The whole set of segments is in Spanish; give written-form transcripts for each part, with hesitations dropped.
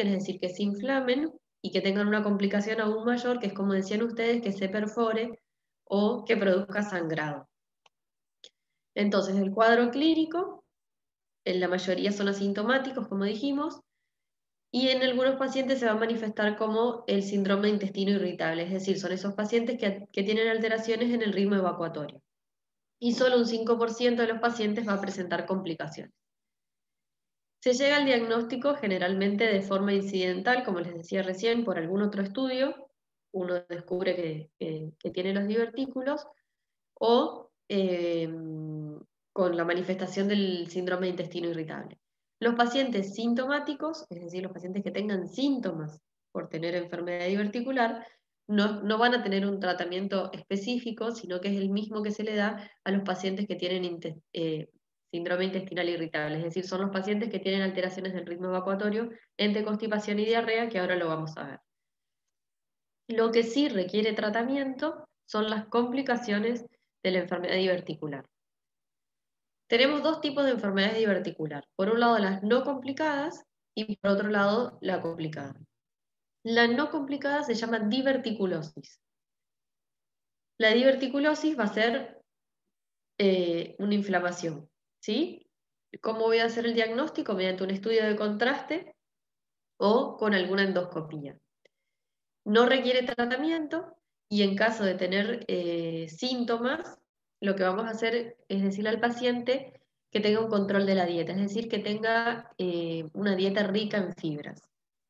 es decir, que se inflamen y que tengan una complicación aún mayor, que es como decían ustedes, que se perfore o que produzca sangrado. Entonces, el cuadro clínico, en la mayoría son asintomáticos, como dijimos, y en algunos pacientes se va a manifestar como el síndrome de intestino irritable, es decir, son esos pacientes que tienen alteraciones en el ritmo evacuatorio. Y solo un 5% de los pacientes va a presentar complicaciones. Se llega al diagnóstico generalmente de forma incidental, como les decía recién, por algún otro estudio. Uno descubre que tiene los divertículos o con la manifestación del síndrome de intestino irritable. Los pacientes sintomáticos, es decir, los pacientes que tengan síntomas por tener enfermedad diverticular, no van a tener un tratamiento específico, sino que es el mismo que se le da a los pacientes que tienen síndrome intestinal irritable, es decir, son los pacientes que tienen alteraciones del ritmo evacuatorio entre constipación y diarrea, que ahora lo vamos a ver. Lo que sí requiere tratamiento son las complicaciones de la enfermedad diverticular. Tenemos dos tipos de enfermedades diverticular. Por un lado las no complicadas y por otro lado la complicada. La no complicada se llama diverticulosis. La diverticulosis va a ser una inflamación, ¿sí? ¿Cómo voy a hacer el diagnóstico? Mediante un estudio de contraste o con alguna endoscopía. No requiere tratamiento y en caso de tener síntomas, lo que vamos a hacer es decirle al paciente que tenga un control de la dieta, es decir, que tenga una dieta rica en fibras.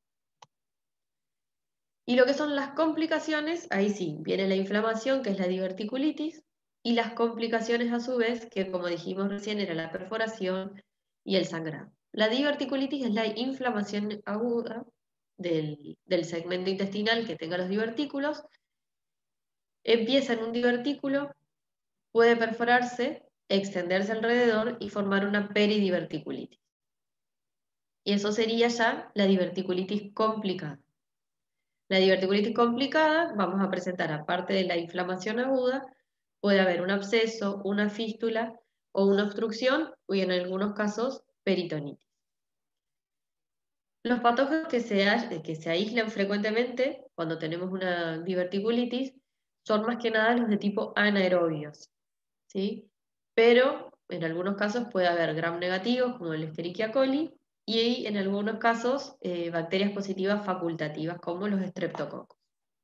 Y lo que son las complicaciones, ahí sí, viene la inflamación, que es la diverticulitis, y las complicaciones a su vez, que como dijimos recién, era la perforación y el sangrado. La diverticulitis es la inflamación aguda del segmento intestinal que tenga los divertículos. Empieza en un divertículo, puede perforarse, extenderse alrededor y formar una peridiverticulitis. Y eso sería ya la diverticulitis complicada. La diverticulitis complicada, vamos a presentar, aparte de la inflamación aguda, puede haber un absceso, una fístula o una obstrucción, y en algunos casos peritonitis. Los patógenos que se aíslan frecuentemente cuando tenemos una diverticulitis son más que nada los de tipo anaerobios, ¿sí? Pero en algunos casos puede haber gram negativos, como el Escherichia coli, y en algunos casos bacterias positivas facultativas, como los estreptococos.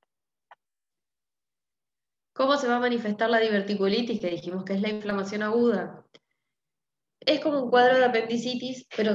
¿Cómo se va a manifestar la diverticulitis, que dijimos que es la inflamación aguda? Es como un cuadro de apendicitis, pero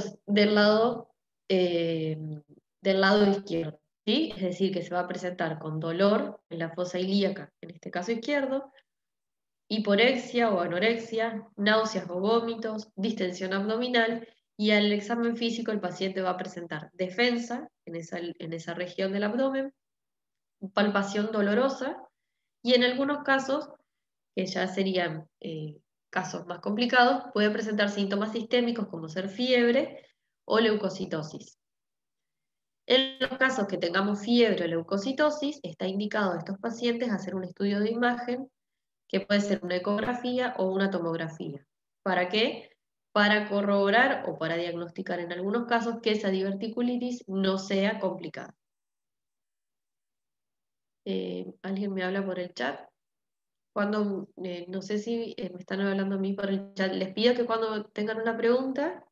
eh, del lado izquierdo, ¿sí? Es decir, que se va a presentar con dolor en la fosa ilíaca, en este caso izquierdo, hiporexia o anorexia, náuseas o vómitos, distensión abdominal, y al examen físico el paciente va a presentar defensa en esa región del abdomen, palpación dolorosa, y en algunos casos, que ya serían casos más complicados, puede presentar síntomas sistémicos como ser fiebre o leucocitosis. En los casos que tengamos fiebre o leucocitosis, está indicado a estos pacientes hacer un estudio de imagen, que puede ser una ecografía o una tomografía. ¿Para qué? Para corroborar o para diagnosticar en algunos casos que esa diverticulitis no sea complicada. ¿Alguien me habla por el chat? No sé si me están hablando a mí por el chat. Les pido que cuando tengan una pregunta,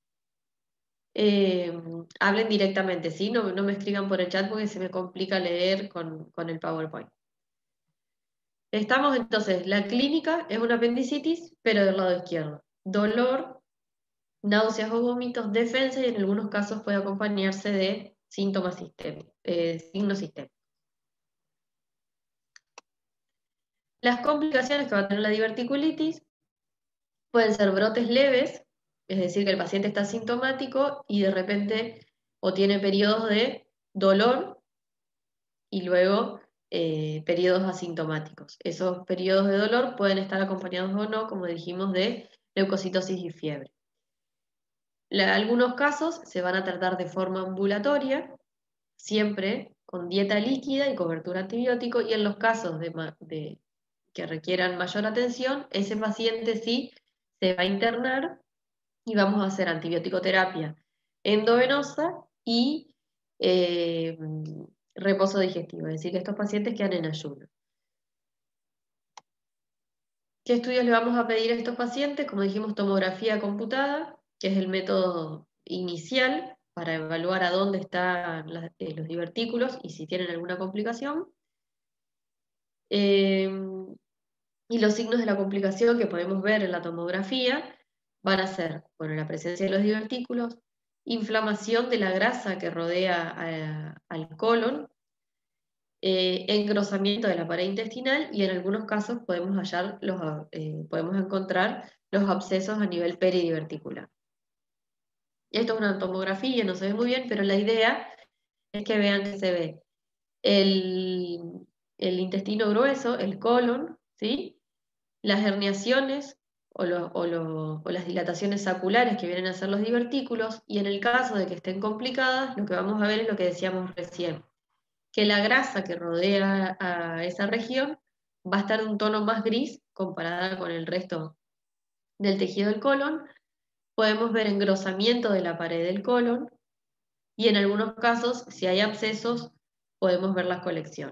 hablen directamente, ¿sí? No me escriban por el chat porque se me complica leer con el PowerPoint. Estamos entonces, la clínica es una apendicitis, pero del lado izquierdo. Dolor, náuseas o vómitos, defensa, y en algunos casos puede acompañarse de síntomas sistémicos, signos sistémicos. Las complicaciones que va a tener la diverticulitis pueden ser brotes leves, es decir, que el paciente está sintomático y de repente o tiene periodos de dolor y luego periodos asintomáticos. Esos periodos de dolor pueden estar acompañados o no, como dijimos, de leucocitosis y fiebre. Algunos casos se van a tratar de forma ambulatoria, siempre con dieta líquida y cobertura antibiótico, y en los casos que requieran mayor atención, ese paciente sí se va a internar y vamos a hacer antibiótico terapia endovenosa y reposo digestivo, es decir, que estos pacientes quedan en ayuno. ¿Qué estudios le vamos a pedir a estos pacientes? Como dijimos, tomografía computada, que es el método inicial para evaluar a dónde están los divertículos y si tienen alguna complicación. Y los signos de la complicación que podemos ver en la tomografía van a ser, bueno, la presencia de los divertículos, inflamación de la grasa que rodea al colon, engrosamiento de la pared intestinal y en algunos casos podemos encontrar los abscesos a nivel peridiverticular. Esto es una tomografía, no se ve muy bien, pero la idea es que vean que se ve el, el intestino grueso, el colon, ¿sí? Las herniaciones o las dilataciones saculares que vienen a ser los divertículos, y en el caso de que estén complicadas, lo que vamos a ver es lo que decíamos recién, que la grasa que rodea a esa región va a estar de un tono más gris comparada con el resto del tejido del colon. Podemos ver engrosamiento de la pared del colon y en algunos casos, si hay abscesos, podemos ver la colección.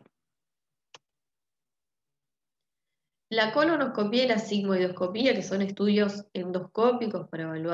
La colonoscopía y la sigmoidoscopía, que son estudios endoscópicos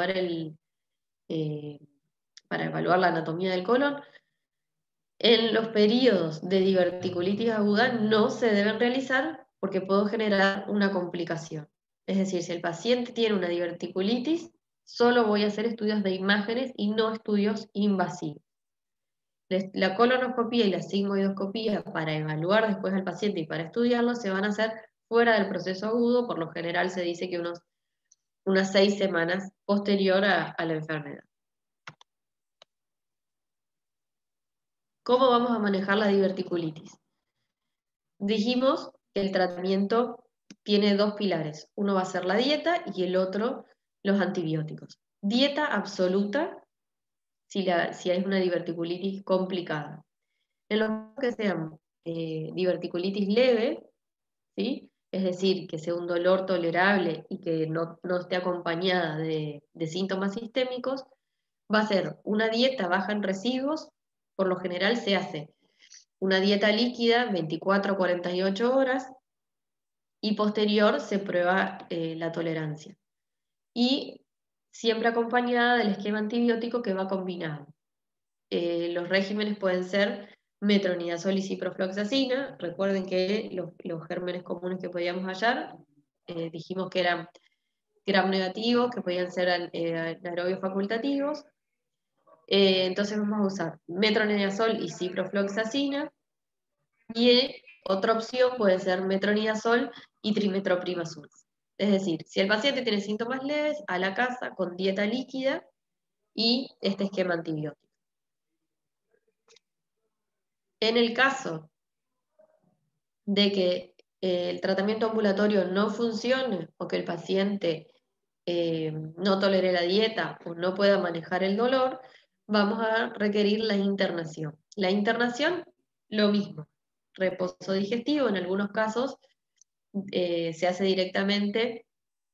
eh, para evaluar la anatomía del colon, en los periodos de diverticulitis aguda no se deben realizar porque puedo generar una complicación. Es decir, si el paciente tiene una diverticulitis, solo voy a hacer estudios de imágenes y no estudios invasivos. La colonoscopía y la sigmoidoscopía para evaluar después al paciente y para estudiarlo se van a hacer fuera del proceso agudo, por lo general se dice que unas 6 semanas posterior a la enfermedad. ¿Cómo vamos a manejar la diverticulitis? Dijimos que el tratamiento tiene 2 pilares. Uno va a ser la dieta y el otro los antibióticos. Dieta absoluta si hay una diverticulitis complicada. En los que sean diverticulitis leve, ¿sí? Es decir, que sea un dolor tolerable y que no esté acompañada de síntomas sistémicos, va a ser una dieta baja en residuos. Por lo general se hace una dieta líquida 24 a 48 horas y posterior se prueba la tolerancia. Y siempre acompañada del esquema antibiótico que va combinado. Los regímenes pueden ser metronidazol y ciprofloxacina. Recuerden que los gérmenes comunes que podíamos hallar, dijimos que eran gram negativos, que podían ser anaerobios facultativos. Entonces vamos a usar metronidazol y ciprofloxacina. Y otra opción puede ser metronidazol y trimetoprimazol. Es decir, si el paciente tiene síntomas leves, a la casa con dieta líquida y este esquema antibiótico. En el caso de que el tratamiento ambulatorio no funcione o que el paciente no tolere la dieta o no pueda manejar el dolor, vamos a requerir la internación. La internación, lo mismo, reposo digestivo, en algunos casos se hace directamente,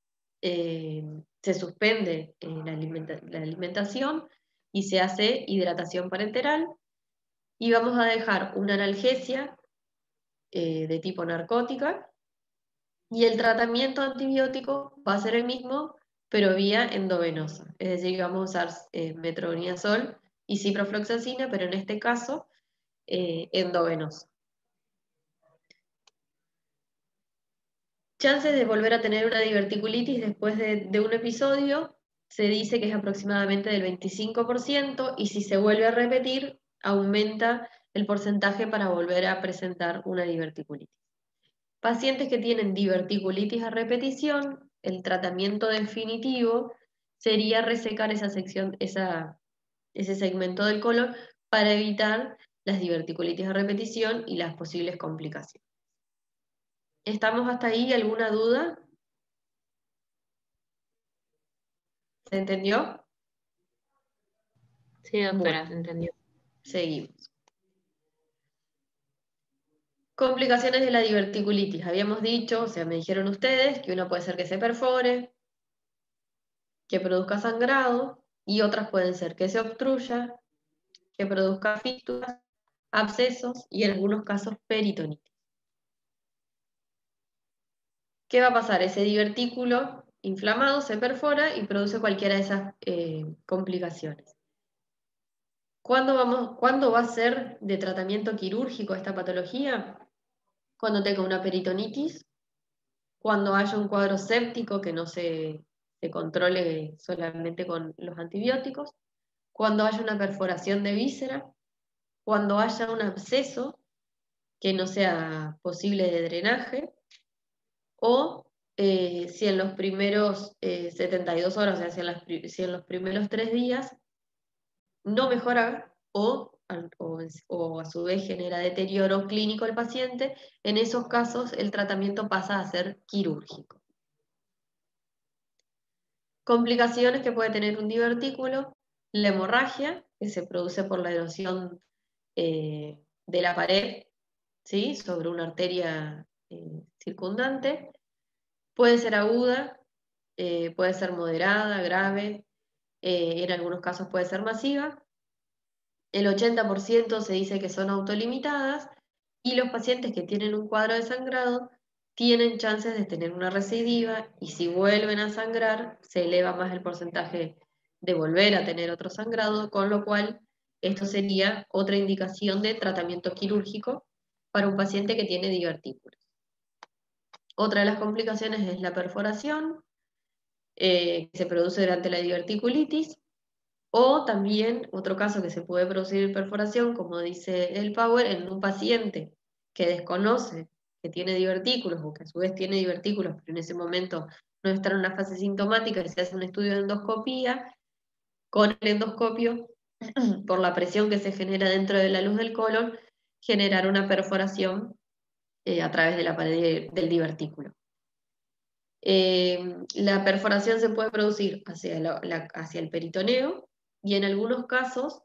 se suspende la alimentación y se hace hidratación parenteral y vamos a dejar una analgesia de tipo narcótica y el tratamiento antibiótico va a ser el mismo, pero vía endovenosa. Es decir, que vamos a usar metronidazol y ciprofloxacina, pero en este caso endovenosa. Chances de volver a tener una diverticulitis después de un episodio se dice que es aproximadamente del 25% y si se vuelve a repetir, aumenta el porcentaje para volver a presentar una diverticulitis. Pacientes que tienen diverticulitis a repetición, el tratamiento definitivo sería resecar ese segmento del colon para evitar las diverticulitis a repetición y las posibles complicaciones. ¿Estamos hasta ahí? ¿Alguna duda? ¿Se entendió? Sí, doctora, se entendió. Seguimos. Complicaciones de la diverticulitis. Habíamos dicho, o sea, me dijeron ustedes, que una puede ser que se perfore, que produzca sangrado, y otras pueden ser que se obstruya, que produzca fístulas, abscesos y en algunos casos peritonitis. ¿Qué va a pasar? Ese divertículo inflamado se perfora y produce cualquiera de esas complicaciones. ¿Cuándo va a ser de tratamiento quirúrgico esta patología? Cuando tenga una peritonitis, cuando haya un cuadro séptico que no se controle solamente con los antibióticos, cuando haya una perforación de víscera, cuando haya un absceso que no sea posible de drenaje, o si en los primeros 72 horas, o sea, si en los primeros 3 días no mejora o a su vez genera deterioro clínico al paciente, en esos casos el tratamiento pasa a ser quirúrgico. Complicaciones que puede tener un divertículo: la hemorragia, que se produce por la erosión de la pared, ¿sí?, sobre una arteria circundante. Puede ser aguda, puede ser moderada, grave, en algunos casos puede ser masiva. El 80% se dice que son autolimitadas, y los pacientes que tienen un cuadro de sangrado tienen chances de tener una recidiva, y si vuelven a sangrar, se eleva más el porcentaje de volver a tener otro sangrado, con lo cual esto sería otra indicación de tratamiento quirúrgico para un paciente que tiene divertículos. Otra de las complicaciones es la perforación, que se produce durante la diverticulitis, o también otro caso que se puede producir perforación, como dice el Power, en un paciente que desconoce que tiene divertículos, o que a su vez tiene divertículos, pero en ese momento no está en una fase sintomática, y se hace un estudio de endoscopía. Con el endoscopio, por la presión que se genera dentro de la luz del colon, generar una perforación a través de la pared del divertículo. La perforación se puede producir hacia el peritoneo, y en algunos casos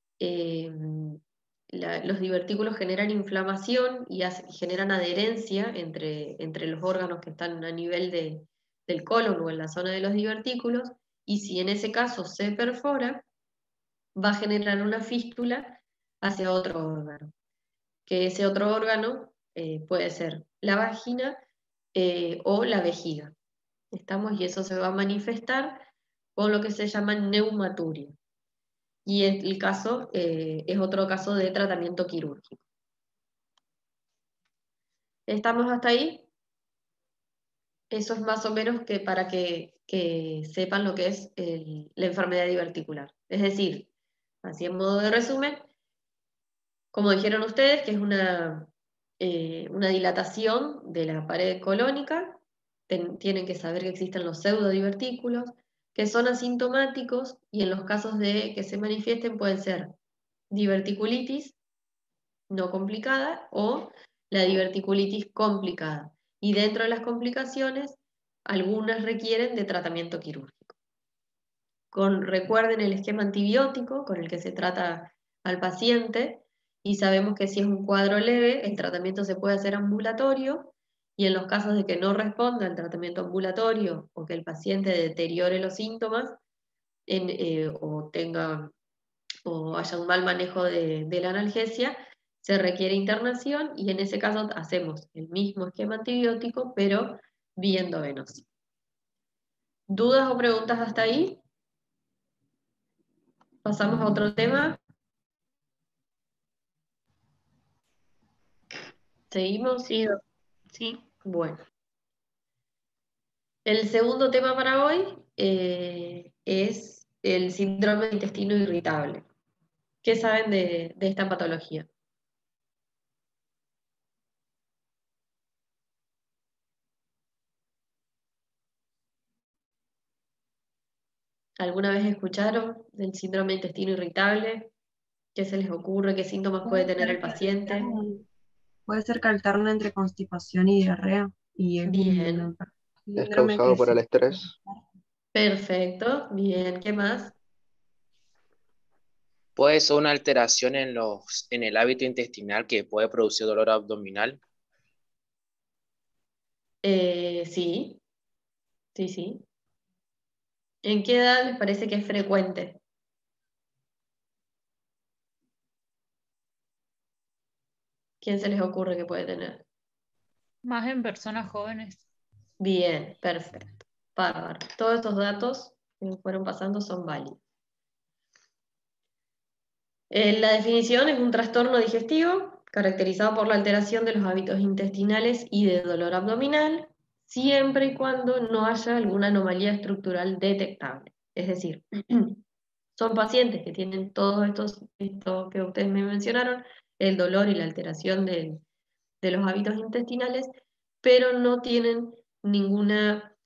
los divertículos generan inflamación y generan adherencia entre los órganos que están a nivel del colon o en la zona de los divertículos, y si en ese caso se perfora, va a generar una fístula hacia otro órgano, que ese otro órgano puede ser la vagina o la vejiga. ¿Estamos? Y eso se va a manifestar con lo que se llama neumaturia. Y el caso es otro caso de tratamiento quirúrgico. ¿Estamos hasta ahí? Eso es más o menos para que sepan lo que es la enfermedad diverticular. Es decir, así en modo de resumen, como dijeron ustedes, que es una dilatación de la pared colónica. Tienen que saber que existen los pseudodivertículos, que son asintomáticos, y en los casos de que se manifiesten pueden ser diverticulitis no complicada o la diverticulitis complicada. Y dentro de las complicaciones, algunas requieren de tratamiento quirúrgico. Recuerden el esquema antibiótico con el que se trata al paciente, y sabemos que si es un cuadro leve, el tratamiento se puede hacer ambulatorio, y en los casos de que no responda al tratamiento ambulatorio o que el paciente deteriore los síntomas o haya un mal manejo de la analgesia, se requiere internación, y en ese caso hacemos el mismo esquema antibiótico, pero vía endovenosa. ¿Dudas o preguntas hasta ahí? ¿Pasamos a otro tema? ¿Seguimos? Sí, sí. Bueno. El segundo tema para hoy es el síndrome de intestino irritable. ¿Qué saben de esta patología? ¿Alguna vez escucharon del síndrome de intestino irritable? ¿Qué se les ocurre? ¿Qué síntomas puede tener el paciente? Puede ser que alterna entre constipación y diarrea, y es Bien, un Es síndrome causado que por el se... estrés. perfecto, bien, ¿qué más? Puede ser una alteración en el hábito intestinal que puede producir dolor abdominal. Sí, sí, sí. ¿En qué edad les parece que es frecuente? ¿Quién se les ocurre que puede tener? Más en personas jóvenes. Bien, perfecto. Bárbaro. Todos estos datos que me fueron pasando son válidos. La definición es un trastorno digestivo caracterizado por la alteración de los hábitos intestinales y de dolor abdominal, siempre y cuando no haya alguna anomalía estructural detectable. Es decir, son pacientes que tienen todos esto que ustedes me mencionaron, el dolor y la alteración de los hábitos intestinales, pero no tienen ninguna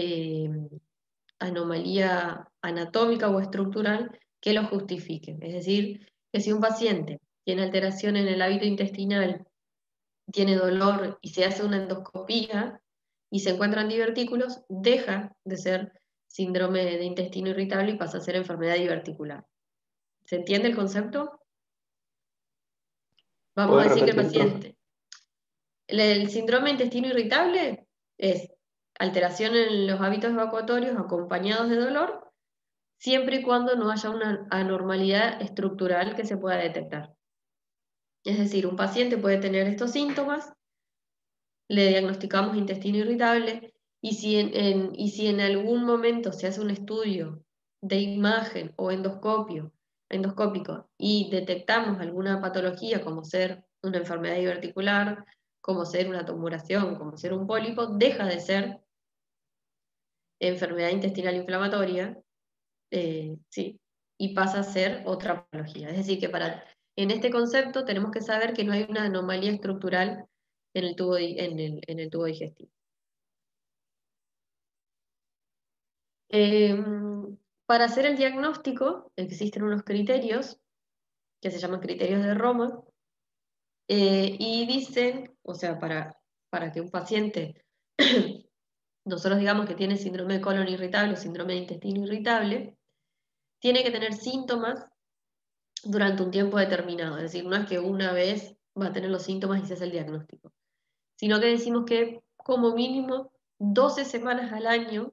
anomalía anatómica o estructural que lo justifique. Es decir, que si un paciente tiene alteración en el hábito intestinal, tiene dolor y se hace una endoscopía y se encuentran divertículos, deja de ser síndrome de intestino irritable y pasa a ser enfermedad diverticular. ¿Se entiende el concepto? Vamos a ¿Puedes decir que el repetirlo? paciente. El síndrome de intestino irritable es alteración en los hábitos evacuatorios acompañados de dolor, siempre y cuando no haya una anormalidad estructural que se pueda detectar. Es decir, un paciente puede tener estos síntomas, le diagnosticamos intestino irritable, y si en algún momento se hace un estudio de imagen o endoscópico y detectamos alguna patología como ser una enfermedad diverticular, como ser una tumoración, como ser un pólipo, deja de ser enfermedad intestinal inflamatoria, sí, y pasa a ser otra patología. Es decir, que en este concepto tenemos que saber que no hay una anomalía estructural en el tubo digestivo. Para hacer el diagnóstico existen unos criterios que se llaman criterios de Roma, y dicen, o sea, para que un paciente, nosotros digamos que tiene síndrome de colon irritable o síndrome de intestino irritable, tiene que tener síntomas durante un tiempo determinado. Es decir, no es que una vez va a tener los síntomas y se hace el diagnóstico, sino que decimos que como mínimo 12 semanas al año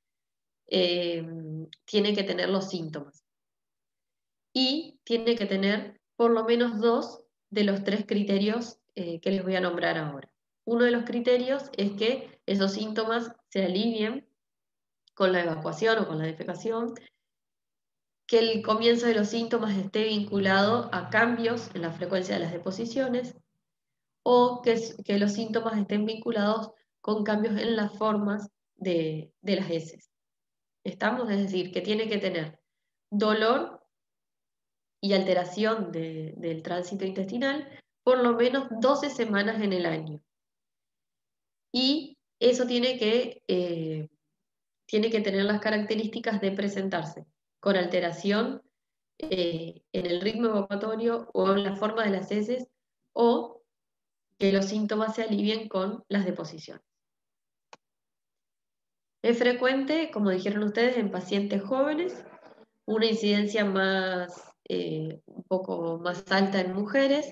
tiene que tener los síntomas. Y tiene que tener por lo menos 2 de los 3 criterios que les voy a nombrar ahora. Uno de los criterios es que esos síntomas se alivien con la evacuación o con la defecación, que el comienzo de los síntomas esté vinculado a cambios en la frecuencia de las deposiciones, o que los síntomas estén vinculados con cambios en las formas de las heces. ¿Estamos? Es decir, que tiene que tener dolor y alteración del tránsito intestinal por lo menos 12 semanas en el año. Y eso tiene que tener las características de presentarse con alteración en el ritmo evacuatorio o en la forma de las heces, o que los síntomas se alivien con las deposiciones. Es frecuente, como dijeron ustedes, en pacientes jóvenes, una incidencia un poco más alta en mujeres,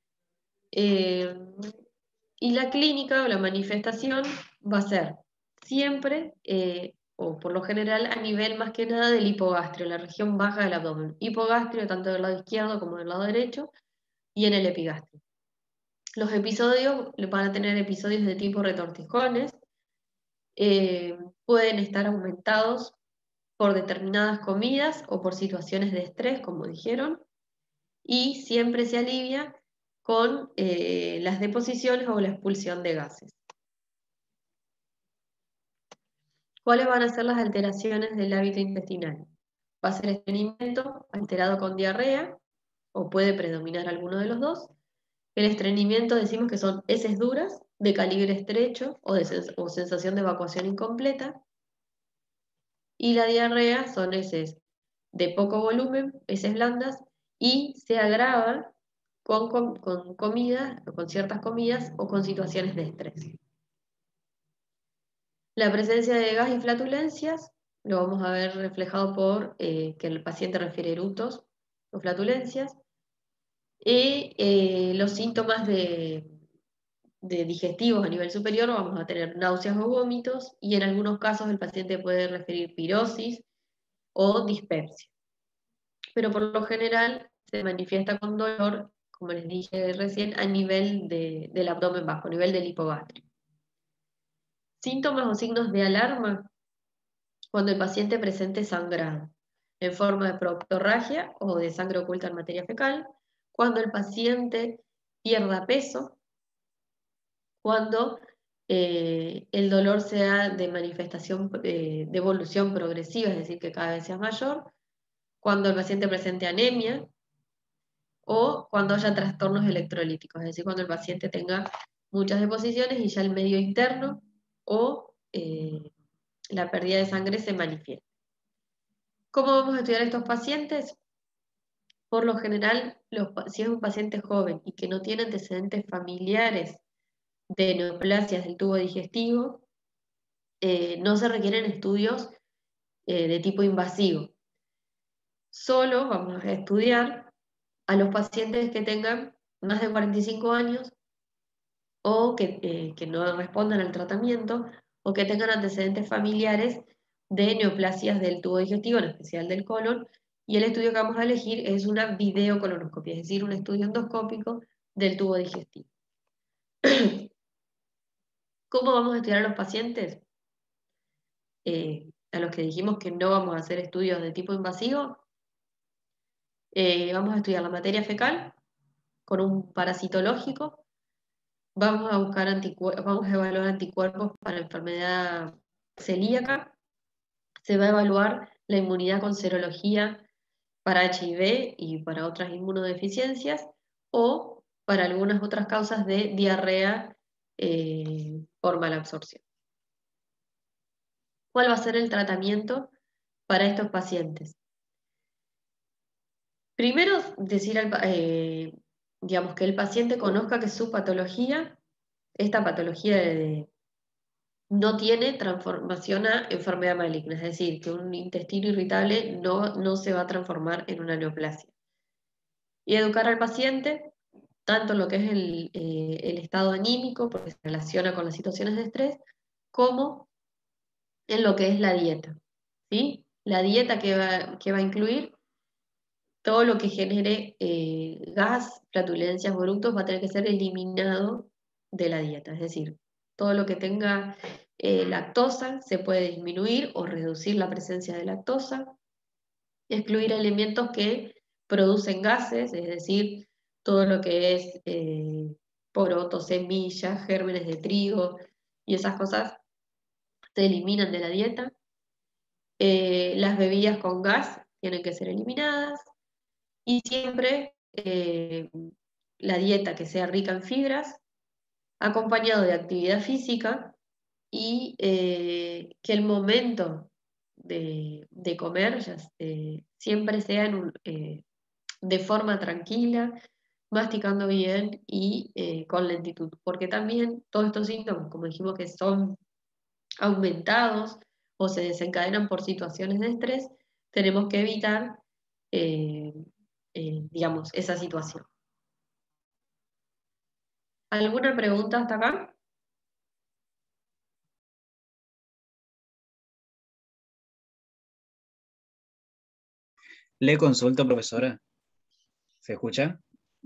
y la clínica o la manifestación va a ser siempre, o por lo general, a nivel más que nada del hipogastrio, la región baja del abdomen. Hipogastrio tanto del lado izquierdo como del lado derecho, y en el epigastrio. Los episodios van a tener episodios de tipo retortijones, pueden estar aumentados por determinadas comidas o por situaciones de estrés, como dijeron, y siempre se alivia con las deposiciones o la expulsión de gases. ¿Cuáles van a ser las alteraciones del hábito intestinal? Va a ser estreñimiento alterado con diarrea, o puede predominar alguno de los dos. El estreñimiento decimos que son heces duras, de calibre estrecho o sensación de evacuación incompleta. Y la diarrea son heces de poco volumen, heces blandas, y se agrava con comidas, con ciertas comidas o con situaciones de estrés. La presencia de gas y flatulencias lo vamos a ver reflejado por que el paciente refiere eructos o flatulencias, y los síntomas de digestivos a nivel superior vamos a tener náuseas o vómitos, y en algunos casos el paciente puede referir pirosis o dispepsia. Pero por lo general se manifiesta con dolor, como les dije recién, a nivel del abdomen bajo, a nivel del hipogástrico. Síntomas o signos de alarma cuando el paciente presente sangrado en forma de proctorragia o de sangre oculta en materia fecal, cuando el paciente pierda peso, cuando el dolor sea de manifestación de evolución progresiva, es decir, que cada vez sea mayor, cuando el paciente presente anemia o cuando haya trastornos electrolíticos, es decir, cuando el paciente tenga muchas deposiciones y ya el medio interno o la pérdida de sangre se manifiesta. ¿Cómo vamos a estudiar a estos pacientes? Por lo general, si es un paciente joven y que no tiene antecedentes familiares de neoplasias del tubo digestivo, no se requieren estudios de tipo invasivo. Solo vamos a estudiar a los pacientes que tengan más de 45 años o que no respondan al tratamiento o que tengan antecedentes familiares de neoplasias del tubo digestivo, en especial del colon, y el estudio que vamos a elegir es una videocolonoscopia, es decir, un estudio endoscópico del tubo digestivo. ¿Cómo vamos a estudiar a los pacientes? A los que dijimos que no vamos a hacer estudios de tipo invasivo, vamos a estudiar la materia fecal con un parasitológico, vamos a evaluar anticuerpos para enfermedad celíaca, se va a evaluar la inmunidad con serología para HIV y para otras inmunodeficiencias o para algunas otras causas de diarrea por malabsorción. ¿Cuál va a ser el tratamiento para estos pacientes? Primero, decir digamos, que el paciente conozca que su patología, esta patología no tiene transformación a enfermedad maligna, es decir, que un intestino irritable no se va a transformar en una neoplasia. Y educar al paciente, tanto en lo que es el estado anímico, porque se relaciona con las situaciones de estrés, como en lo que es la dieta, ¿sí? La dieta que va a incluir todo lo que genere gas, flatulencias, productos va a tener que ser eliminado de la dieta. Es decir, todo lo que tenga lactosa se puede disminuir o reducir la presencia de lactosa. Excluir alimentos que producen gases, es decir, todo lo que es porotos, semillas, gérmenes de trigo y esas cosas se eliminan de la dieta. Las bebidas con gas tienen que ser eliminadas. Y siempre la dieta que sea rica en fibras, acompañado de actividad física y que el momento de comer siempre sea de forma tranquila, masticando bien y con lentitud, porque también todos estos síntomas, como dijimos, que son aumentados o se desencadenan por situaciones de estrés, tenemos que evitar eh, digamos, esa situación. ¿Alguna pregunta hasta acá? Le consulto, profesora. ¿Se escucha?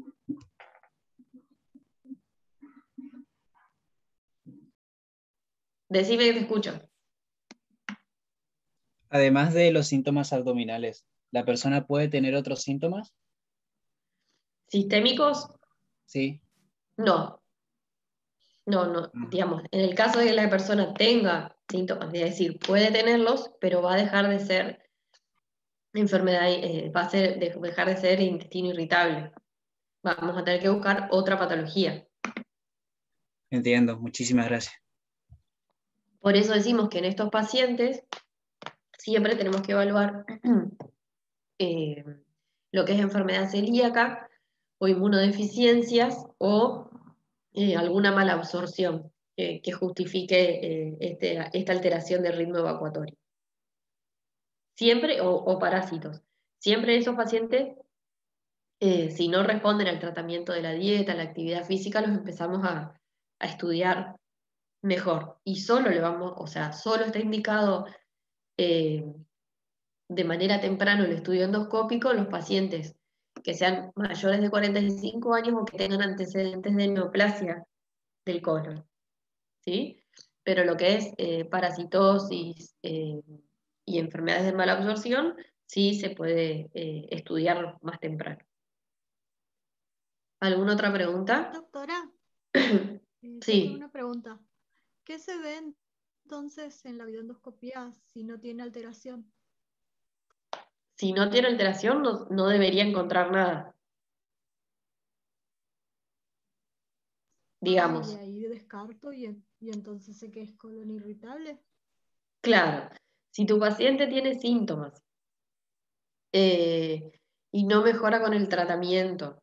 Decime que te escucho. Además de los síntomas abdominales, ¿la persona puede tener otros síntomas? ¿Sistémicos? Sí. No. No. Digamos, en el caso de que la persona tenga síntomas, es decir, puede tenerlos, pero va a dejar de ser enfermedad, va a dejar de ser intestino irritable. Vamos a tener que buscar otra patología. Entiendo, muchísimas gracias. Por eso decimos que en estos pacientes siempre tenemos que evaluar lo que es enfermedad celíaca o inmunodeficiencias o alguna mala absorción que justifique esta alteración del ritmo evacuatorio. Siempre, o parásitos. Siempre esos pacientes, si no responden al tratamiento de la dieta, la actividad física, los empezamos a estudiar mejor. Y solo solo está indicado de manera temprana el estudio endoscópico en los pacientes que sean mayores de 45 años o que tengan antecedentes de neoplasia del colon, ¿sí? Pero lo que es parasitosis y enfermedades de mala absorción, sí se puede estudiar más temprano. ¿Alguna otra pregunta? Doctora, yo Sí. tengo una pregunta. ¿Qué se ve entonces en la videoendoscopía si no tiene alteración? Si no tiene alteración, no debería encontrar nada. Digamos. Y de ahí descarto y entonces sé que es colon irritable. Claro, si tu paciente tiene síntomas y no mejora con el tratamiento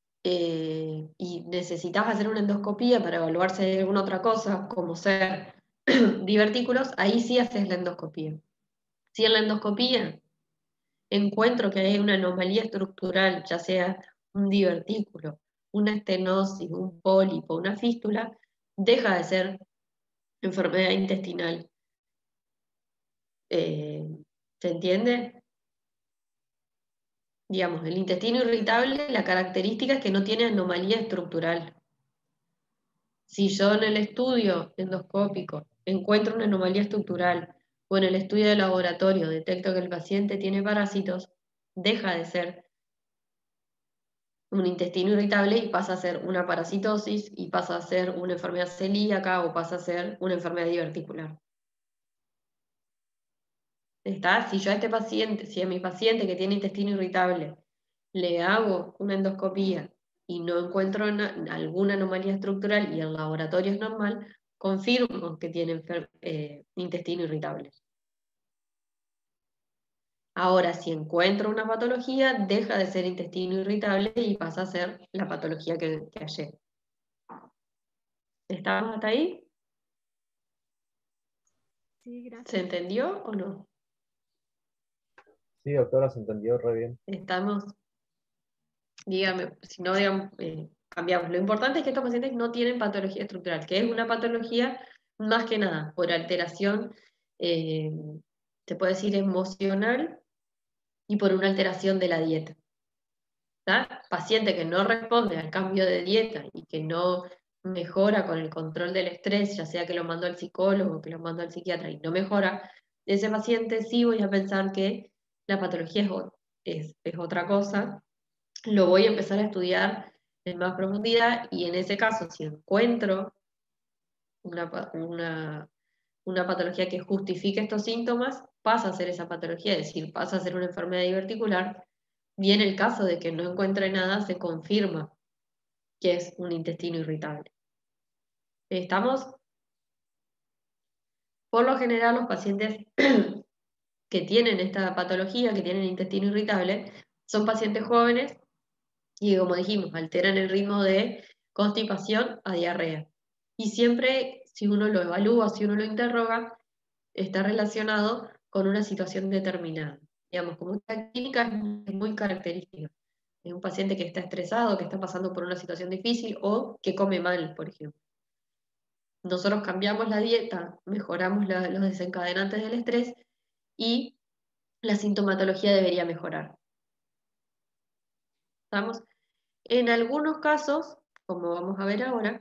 y necesitas hacer una endoscopía para evaluar si hay alguna otra cosa, como ser divertículos, ahí sí haces la endoscopía. Si en la endoscopía encuentro que hay una anomalía estructural, ya sea un divertículo, una estenosis, un pólipo, una fístula, deja de ser enfermedad intestinal. ¿Se entiende? Digamos, el intestino irritable, la característica es que no tiene anomalía estructural. Si yo en el estudio endoscópico encuentro una anomalía estructural o en el estudio de laboratorio detecto que el paciente tiene parásitos, deja de ser un intestino irritable y pasa a ser una parasitosis y pasa a ser una enfermedad celíaca o pasa a ser una enfermedad diverticular. ¿Está? Si yo a este paciente, si a mi paciente que tiene intestino irritable le hago una endoscopía y no encuentro alguna anomalía estructural y el laboratorio es normal, confirmo que tiene intestino irritable. Ahora, si encuentro una patología, deja de ser intestino irritable y pasa a ser la patología que hallé. ¿Estamos hasta ahí? Sí, gracias. ¿Se entendió o no? Sí, doctora, se entendió re bien. Estamos, dígame, si no, digamos, cambiamos. Lo importante es que estos pacientes no tienen patología estructural, que es una patología más que nada por alteración, se puede decir emocional, y por una alteración de la dieta. ¿Tá? Paciente que no responde al cambio de dieta y que no mejora con el control del estrés, ya sea que lo mandó al psicólogo o que lo mandó al psiquiatra y no mejora, ese paciente sí voy a pensar que la patología es otra cosa, lo voy a empezar a estudiar en más profundidad y en ese caso, si encuentro una patología que justifique estos síntomas, pasa a ser esa patología, es decir, pasa a ser una enfermedad diverticular, y en el caso de que no encuentre nada, se confirma que es un intestino irritable. ¿Estamos? Por lo general, los pacientes que tienen esta patología, que tienen intestino irritable, son pacientes jóvenes y, como dijimos, alteran el ritmo de constipación a diarrea. Y siempre, si uno lo evalúa, si uno lo interroga, está relacionado con una situación determinada. Digamos, como esta clínica es muy característica. Es un paciente que está estresado, que está pasando por una situación difícil o que come mal, por ejemplo. Nosotros cambiamos la dieta, mejoramos los desencadenantes del estrés y la sintomatología debería mejorar. ¿Estamos? En algunos casos, como vamos a ver ahora,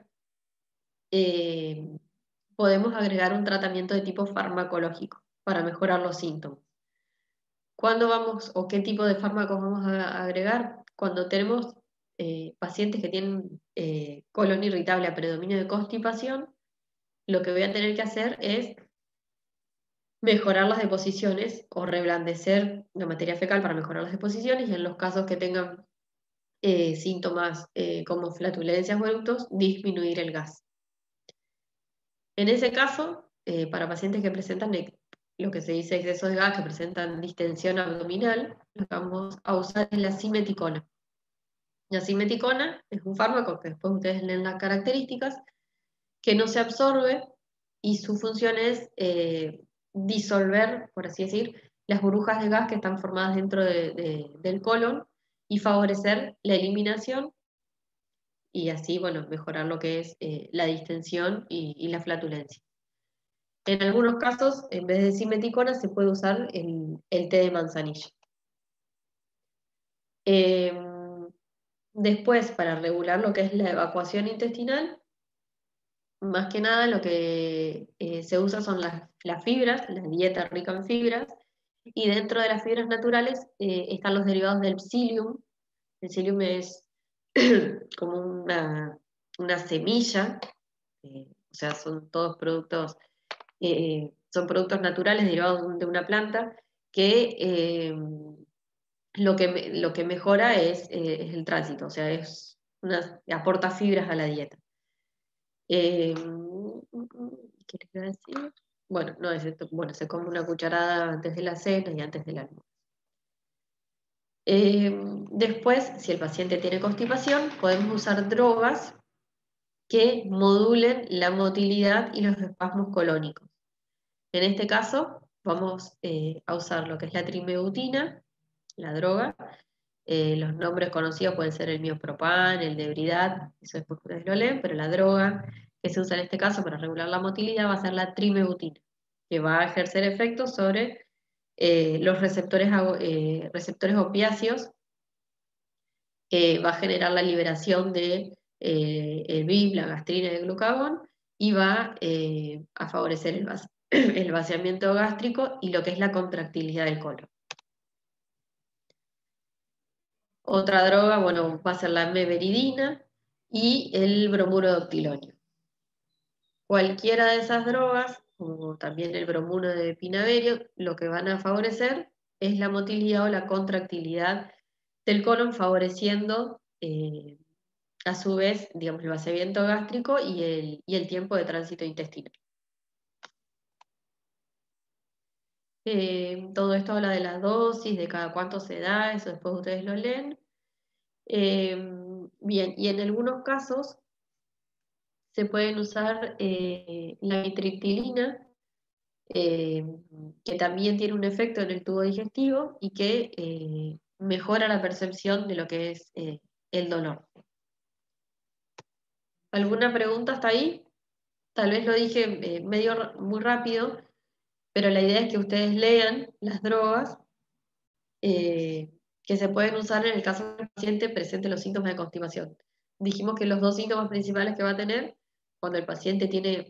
podemos agregar un tratamiento de tipo farmacológico para mejorar los síntomas. ¿Cuándo vamos o qué tipo de fármacos vamos a agregar? Cuando tenemos pacientes que tienen colon irritable a predominio de constipación, lo que voy a tener que hacer es mejorar las deposiciones o reblandecer la materia fecal para mejorar las deposiciones y en los casos que tengan síntomas como flatulencias o eructos, disminuir el gas. En ese caso, para pacientes que presentan lo que se dice exceso de gas, que presentan distensión abdominal, lo que vamos a usar es la simeticona. La simeticona es un fármaco que después ustedes leen las características, que no se absorbe y su función es disolver, por así decir, las burbujas de gas que están formadas dentro del colon y favorecer la eliminación y así, bueno, mejorar lo que es la distensión y la flatulencia. En algunos casos, en vez de simeticona, se puede usar el té de manzanilla. Después, para regular lo que es la evacuación intestinal, más que nada lo que se usa son las fibras, la dieta rica en fibras, y dentro de las fibras naturales están los derivados del psyllium. El psyllium es como una semilla, o sea, son productos naturales derivados de una planta que lo que mejora es el tránsito, o sea, aporta fibras a la dieta. ¿Qué les iba a decir? Bueno, no es esto. Bueno, se come una cucharada antes de la cena y antes del almuerzo. Después, si el paciente tiene constipación, podemos usar drogas que modulen la motilidad y los espasmos colónicos. En este caso, vamos a usar lo que es la trimebutina, la droga. Los nombres conocidos pueden ser el miopropan, el Debridat, eso después ustedes lo leen, pero la droga que se usa en este caso para regular la motilidad va a ser la trimebutina, que va a ejercer efectos sobre los receptores opiáceos, va a generar la liberación de el BIP, la gastrina y el glucagón, y va a favorecer el vaciamiento gástrico y lo que es la contractilidad del colon. Otra droga, bueno, va a ser la meveridina y el bromuro de octilonio. Cualquiera de esas drogas, como también el bromuro de pinaverio, lo que van a favorecer es la motilidad o la contractilidad del colon, favoreciendo a su vez, digamos, el vaciamiento gástrico y el tiempo de tránsito intestinal. Todo esto habla de la dosis, de cada cuánto se da, eso después ustedes lo leen. Bien, y en algunos casos se pueden usar la mitriptilina, que también tiene un efecto en el tubo digestivo y que mejora la percepción de lo que es el dolor. ¿Alguna pregunta hasta ahí? Tal vez lo dije muy rápido, pero la idea es que ustedes lean las drogas que se pueden usar en el caso que el paciente presente los síntomas de constipación. Dijimos que los dos síntomas principales que va a tener cuando el paciente tiene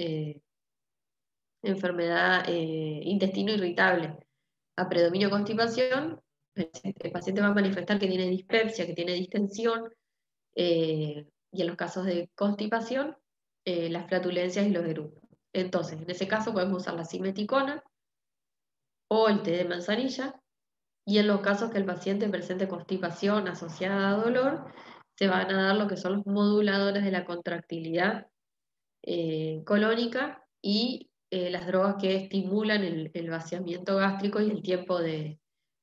enfermedad intestino irritable a predominio constipación, el paciente va a manifestar que tiene dispepsia, que tiene distensión, y en los casos de constipación, las flatulencias y los eructos. Entonces, en ese caso podemos usar la simeticona o el té de manzanilla, y en los casos que el paciente presente constipación asociada a dolor, se van a dar lo que son los moduladores de la contractilidad colónica y las drogas que estimulan el vaciamiento gástrico y el tiempo de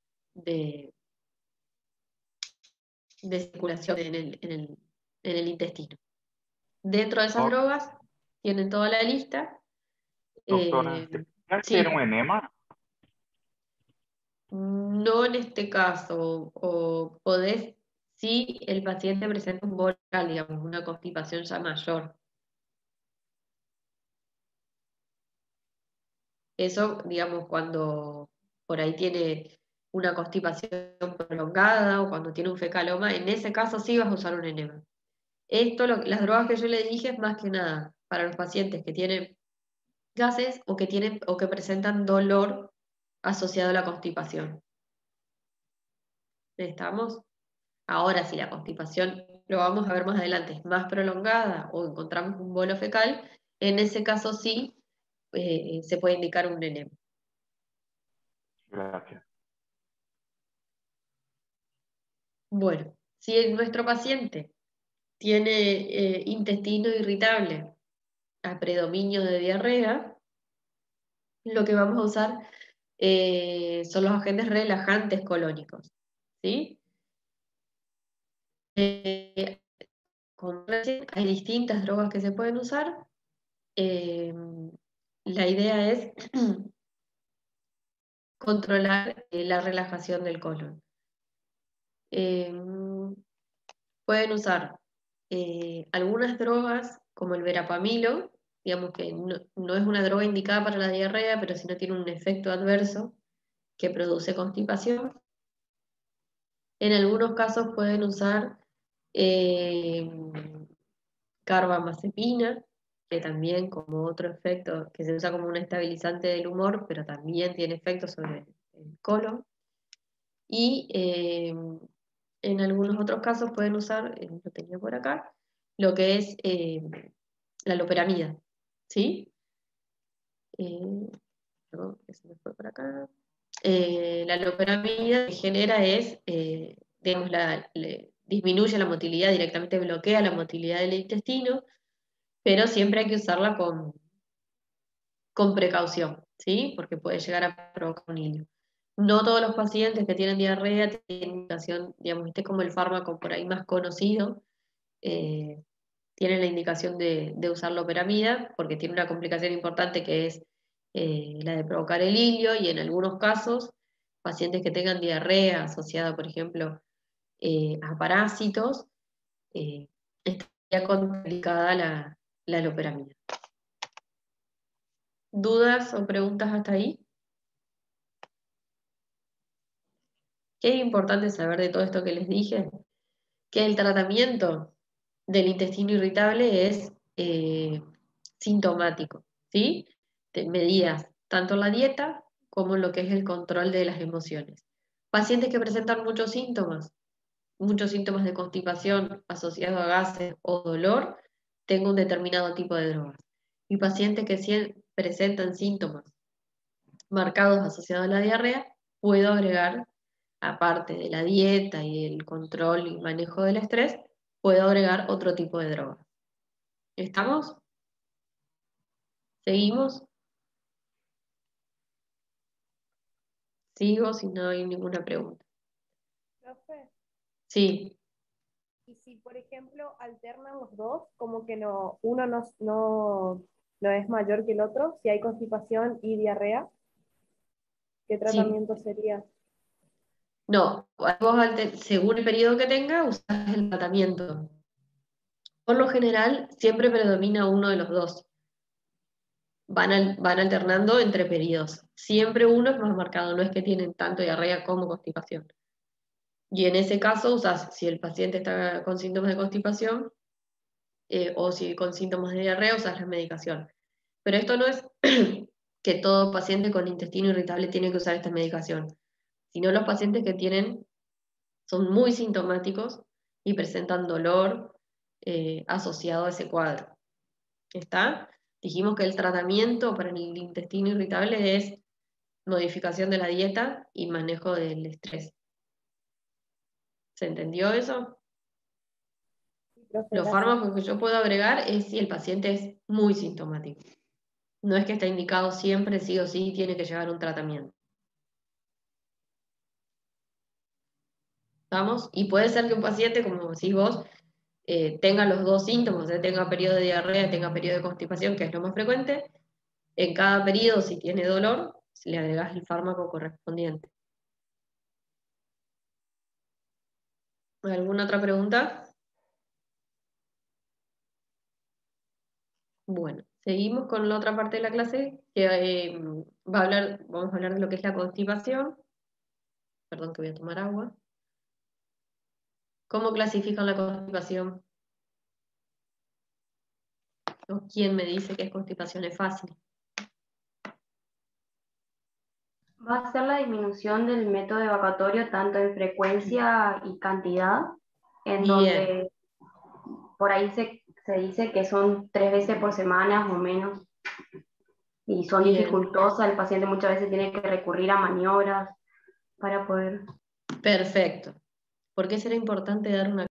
circulación en el intestino. Dentro de esas Oh, drogas tienen toda la lista. doctora, Eh, ¿tiene sí, un enema? no en este caso, o podés, si el paciente presenta un bocal, digamos, una constipación ya mayor. Eso, digamos, cuando por ahí tiene una constipación prolongada o cuando tiene un fecaloma, en ese caso sí vas a usar un enema. Las drogas que yo le dije es más que nada para los pacientes que tienen gases o que presentan dolor asociado a la constipación. ¿Estamos? Ahora, si la constipación, lo vamos a ver más adelante, es más prolongada o encontramos un bolo fecal, en ese caso sí se puede indicar un enema. Gracias. Bueno, si nuestro paciente tiene intestino irritable a predominio de diarrea, lo que vamos a usar son los agentes relajantes colónicos, ¿sí? Como recién, hay distintas drogas que se pueden usar. La idea es controlar la relajación del colon. Pueden usar algunas drogas como el verapamilo, digamos que no es una droga indicada para la diarrea, pero sí no tiene un efecto adverso que produce constipación. En algunos casos pueden usar carbamazepina, que también como otro efecto, que se usa como un estabilizante del humor, pero también tiene efectos sobre el colon. Y en algunos otros casos pueden usar, lo tenía por acá, lo que es la loperamida, ¿sí? Perdón, que se me fue por acá. La loperamida lo que genera es, digamos, disminuye la motilidad, directamente bloquea la motilidad del intestino, pero siempre hay que usarla con precaución, ¿sí? Porque puede llegar a provocar un hilio. No todos los pacientes que tienen diarrea tienen indicación, digamos, este es como el fármaco por ahí más conocido, tienen la indicación de usar loperamida, porque tiene una complicación importante que es la de provocar el hilio, y en algunos casos, pacientes que tengan diarrea asociada, por ejemplo, a parásitos, estaría contraindicada la loperamida. ¿Dudas o preguntas hasta ahí? ¿Qué es importante saber de todo esto que les dije? Que el tratamiento del intestino irritable es sintomático, ¿sí? Medidas tanto en la dieta como en lo que es el control de las emociones. Pacientes que presentan muchos síntomas de constipación asociados a gases o dolor, tengo un determinado tipo de drogas. Y pacientes que presentan síntomas marcados asociados a la diarrea, puedo agregar, aparte de la dieta y el control y manejo del estrés, puedo agregar otro tipo de drogas. ¿Estamos? ¿Seguimos? Sigo si no hay ninguna pregunta. Profe, Sí, y si por ejemplo alternan los dos, como que no, uno no es mayor que el otro, si hay constipación y diarrea, ¿qué sí. tratamiento sería? No, vos según el periodo que tenga, usás el tratamiento. Por lo general, siempre predomina uno de los dos. Van alternando entre periodos. Siempre uno es más marcado, no es que tienen tanto diarrea como constipación. Y en ese caso usás, si el paciente está con síntomas de constipación, o si con síntomas de diarrea, usás la medicación. Pero esto no es que todo paciente con intestino irritable tiene que usar esta medicación, sino los pacientes que son muy sintomáticos y presentan dolor asociado a ese cuadro. ¿Está? Dijimos que el tratamiento para el intestino irritable es modificación de la dieta y manejo del estrés. ¿Se entendió eso? Sí, profe, Los gracias. fármacos que yo puedo agregar es si el paciente es muy sintomático. No es que está indicado siempre, sí o sí, tiene que llevar un tratamiento. ¿Estamos? Y puede ser que un paciente, como decís vos, tenga los dos síntomas, tenga periodo de diarrea, tenga periodo de constipación, que es lo más frecuente. En cada periodo, si tiene dolor, le agregás el fármaco correspondiente. ¿Alguna otra pregunta? Bueno, seguimos con la otra parte de la clase, que vamos a hablar de lo que es la constipación. Perdón que voy a tomar agua. ¿Cómo clasifican la constipación? ¿O quién me dice que es constipación? Es fácil. Va a ser la disminución del método evacuatorio tanto en frecuencia y cantidad, en Bien, donde por ahí se dice que son 3 veces por semana o menos, y son bien, dificultosas, el paciente muchas veces tiene que recurrir a maniobras para poder... perfecto. ¿Por qué será importante dar una...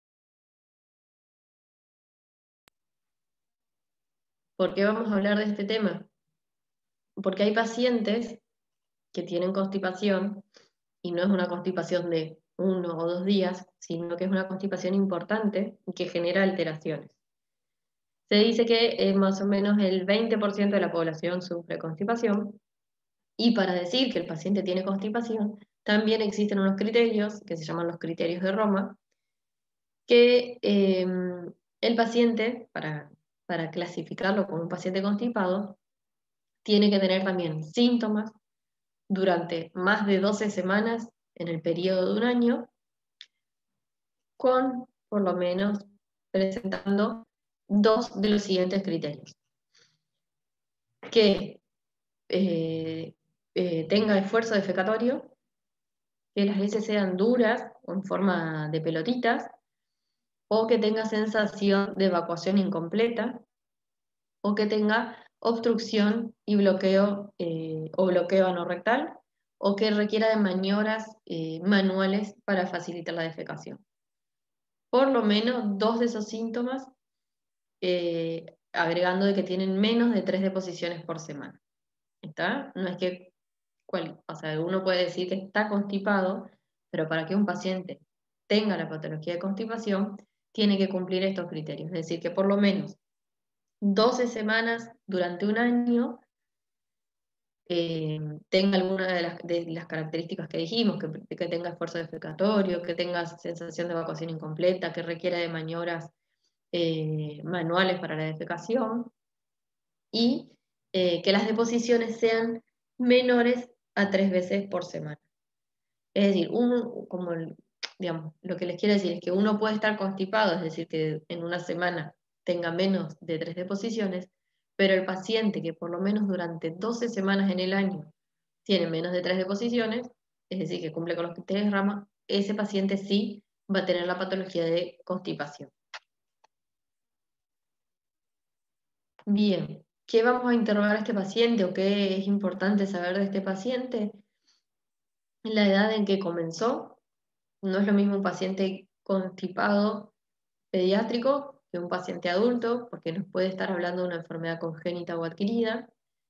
¿Por qué vamos a hablar de este tema? Porque hay pacientes que tienen constipación, y no es una constipación de 1 o 2 días, sino que es una constipación importante y que genera alteraciones. Se dice que más o menos el 20% de la población sufre constipación, y para decir que el paciente tiene constipación, también existen unos criterios que se llaman los criterios de Roma, que el paciente, para clasificarlo como un paciente constipado, tiene que tener también síntomas durante más de 12 semanas en el periodo de un año, con por lo menos presentando 2 de los siguientes criterios. Que tenga esfuerzo defecatorio, que las heces sean duras o en forma de pelotitas, o que tenga sensación de evacuación incompleta, o que tenga obstrucción y bloqueo o bloqueo anorrectal, o que requiera de maniobras manuales para facilitar la defecación. Por lo menos 2 de esos síntomas, agregando de que tienen menos de 3 deposiciones por semana. ¿Está? No es que, o sea, uno puede decir que está constipado, pero para que un paciente tenga la patología de constipación, tiene que cumplir estos criterios. Es decir, que por lo menos 12 semanas durante un año tenga alguna de las características que dijimos, que tenga esfuerzo defecatorio, que tenga sensación de evacuación incompleta, que requiera de maniobras manuales para la defecación, y que las deposiciones sean menores a 3 veces por semana. Es decir, digamos, lo que les quiero decir es que uno puede estar constipado, es decir, que en una semana tenga menos de 3 deposiciones, pero el paciente que por lo menos durante 12 semanas en el año tiene menos de 3 deposiciones, es decir, que cumple con los criterios de rama, ese paciente sí va a tener la patología de constipación. Bien, ¿qué vamos a interrogar a este paciente o qué es importante saber de este paciente? La edad en que comenzó. No es lo mismo un paciente constipado pediátrico que un paciente adulto, porque nos puede estar hablando de una enfermedad congénita o adquirida.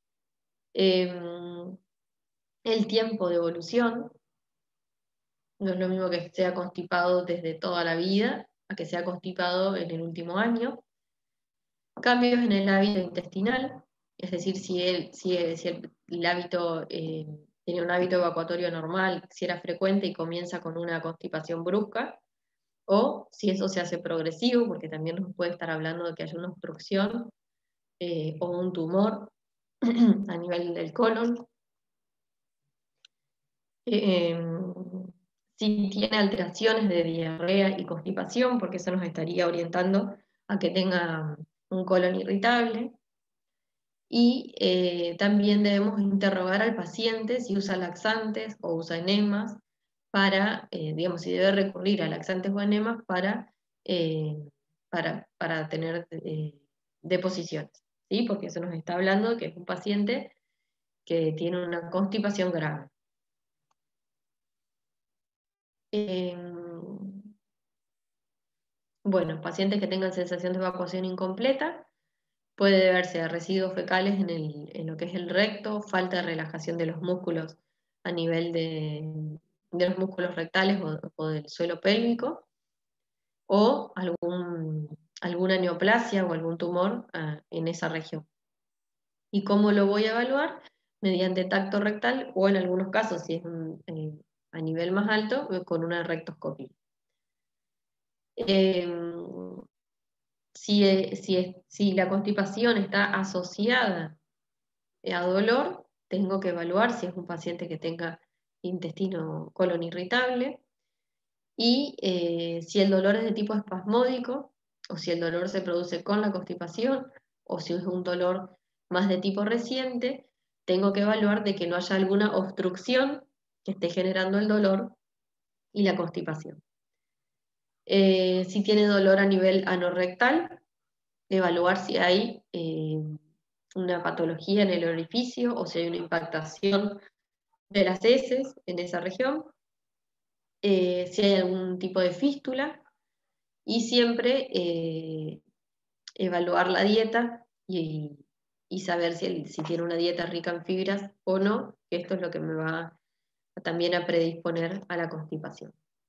El tiempo de evolución. No es lo mismo que sea constipado desde toda la vida a que sea constipado en el último año. Cambios en el hábito intestinal, es decir, si el hábito tiene un hábito evacuatorio normal, si era frecuente y comienza con una constipación brusca, o si eso se hace progresivo, porque también nos puede estar hablando de que haya una obstrucción o un tumor a nivel del colon. Si tiene alteraciones de diarrea y constipación, porque eso nos estaría orientando a que tenga un colon irritable. Y también debemos interrogar al paciente si usa laxantes o usa enemas para, digamos, si debe recurrir a laxantes o enemas para tener deposiciones, ¿sí? Porque eso nos está hablando de que es un paciente que tiene una constipación grave. Bueno, pacientes que tengan sensación de evacuación incompleta, puede deberse a residuos fecales en lo que es el recto, falta de relajación de los músculos a nivel de los músculos rectales o del suelo pélvico, o alguna neoplasia o algún tumor en esa región. ¿Y cómo lo voy a evaluar? Mediante tacto rectal o en algunos casos, si es a nivel más alto, con una rectoscopia. Si la constipación está asociada a dolor, tengo que evaluar si es un paciente que tenga intestino colon irritable, y si el dolor es de tipo espasmódico, o si el dolor se produce con la constipación, o si es un dolor más de tipo reciente, tengo que evaluar de que no haya alguna obstrucción que esté generando el dolor y la constipación. Si tiene dolor a nivel anorrectal, evaluar si hay una patología en el orificio o si hay una impactación de las heces en esa región, si hay algún tipo de fístula, y siempre evaluar la dieta y saber si tiene una dieta rica en fibras o no, que esto es lo que me va también a predisponer a la constipación.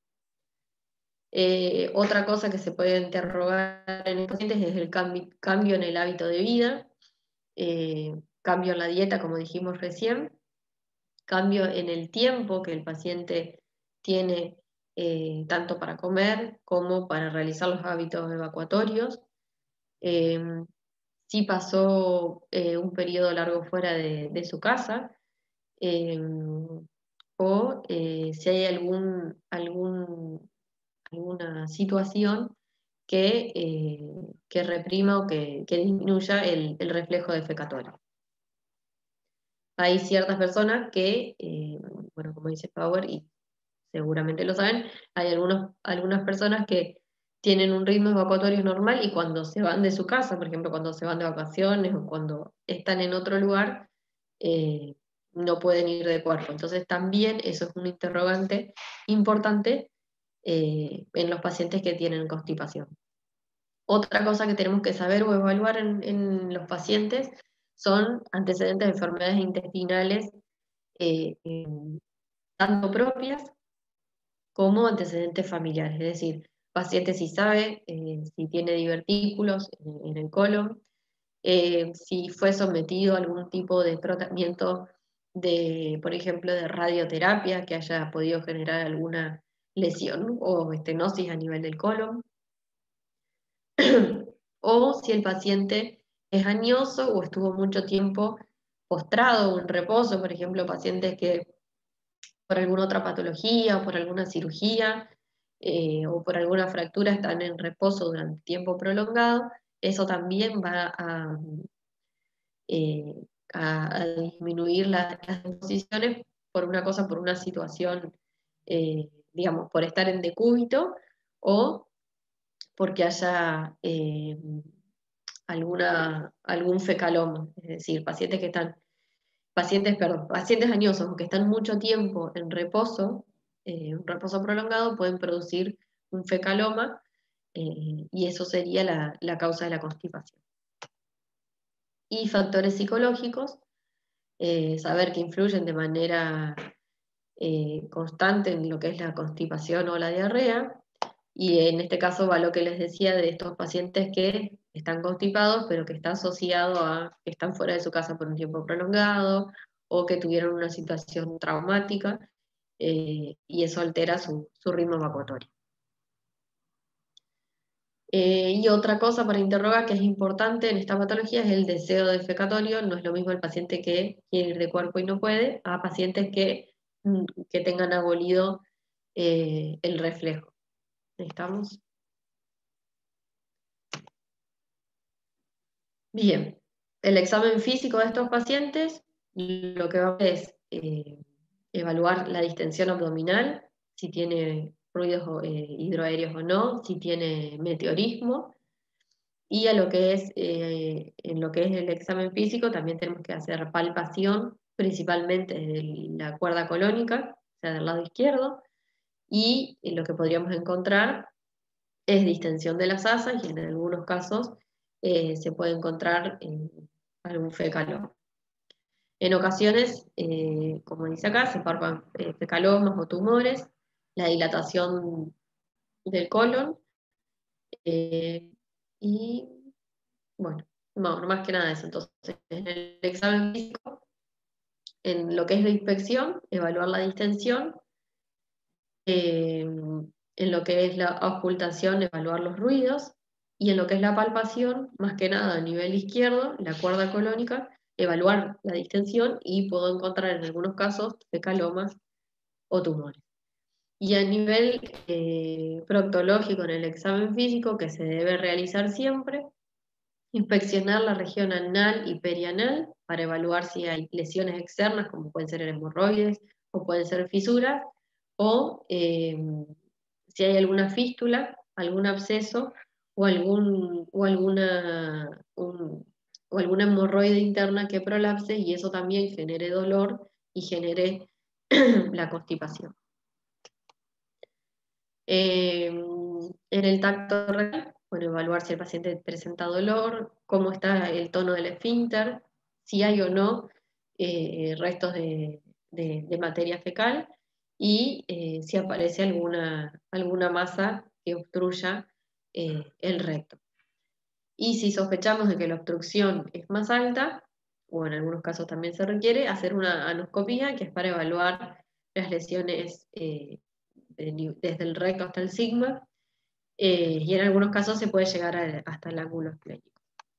Otra cosa que se puede interrogar en los pacientes es el cambio en el hábito de vida, cambio en la dieta, como dijimos recién, cambio en el tiempo que el paciente tiene tanto para comer como para realizar los hábitos evacuatorios, si pasó un periodo largo fuera de su casa, o si hay alguna situación que reprima o que disminuya el reflejo defecatorio. Hay ciertas personas que, bueno, como dice Power, y seguramente lo saben, hay algunas personas que tienen un ritmo evacuatorio normal y cuando se van de su casa, por ejemplo, cuando se van de vacaciones o cuando están en otro lugar, no pueden ir de cuerpo. Entonces también eso es un interrogante importante en los pacientes que tienen constipación. Otra cosa que tenemos que saber o evaluar en los pacientes son antecedentes de enfermedades intestinales, tanto propias como antecedentes familiares, es decir, paciente si sabe si tiene divertículos en el colon, si fue sometido a algún tipo de tratamiento de, por ejemplo, de radioterapia que haya podido generar alguna lesión o estenosis a nivel del colon, o si el paciente es añoso o estuvo mucho tiempo postrado o en reposo, por ejemplo, pacientes que por alguna otra patología o por alguna cirugía o por alguna fractura están en reposo durante tiempo prolongado, eso también va a disminuir las exposiciones por una situación, digamos, por estar en decúbito o porque haya algún fecaloma, es decir, pacientes añosos o que están mucho tiempo en reposo, un reposo prolongado, pueden producir un fecaloma y eso sería la causa de la constipación. Y factores psicológicos, saber que influyen de manera constante en lo que es la constipación o la diarrea, y en este caso va lo que les decía de estos pacientes que están constipados, pero que está asociado a que están fuera de su casa por un tiempo prolongado o que tuvieron una situación traumática y eso altera su ritmo evacuatorio. Y otra cosa para interrogar que es importante en esta patología es el deseo defecatorio. No es lo mismo el paciente que quiere ir de cuerpo y no puede, a pacientes que tengan abolido el reflejo. ¿Estamos? Bien, el examen físico de estos pacientes lo que va a hacer es evaluar la distensión abdominal, si tiene ruidos hidroaéreos o no, si tiene meteorismo, y en lo que es el examen físico también tenemos que hacer palpación, principalmente de la cuerda colónica, o sea, del lado izquierdo, y lo que podríamos encontrar es distensión de las asas y en algunos casos se puede encontrar algún fecaloma. En ocasiones, como dice acá, se palpan fecalomas o tumores, la dilatación del colon y, bueno, no, más que nada eso. Entonces, en el examen físico, en lo que es la inspección, evaluar la distensión, en lo que es la ocultación, evaluar los ruidos, y en lo que es la palpación, más que nada a nivel izquierdo, la cuerda colónica, evaluar la distensión y puedo encontrar en algunos casos fecalomas o tumores. Y a nivel proctológico en el examen físico, que se debe realizar siempre, inspeccionar la región anal y perianal para evaluar si hay lesiones externas, como pueden ser hemorroides o pueden ser fisuras, o si hay alguna fístula, algún absceso o alguna hemorroide interna que prolapse y eso también genere dolor y genere la constipación. En el tacto rectal, bueno, evaluar si el paciente presenta dolor, cómo está el tono del esfínter, si hay o no restos de materia fecal y si aparece alguna masa que obstruya el recto. Y si sospechamos de que la obstrucción es más alta, o en algunos casos también se requiere, hacer una anoscopía, que es para evaluar las lesiones desde el recto hasta el sigma, y en algunos casos se puede llegar hasta el ángulo esplénico.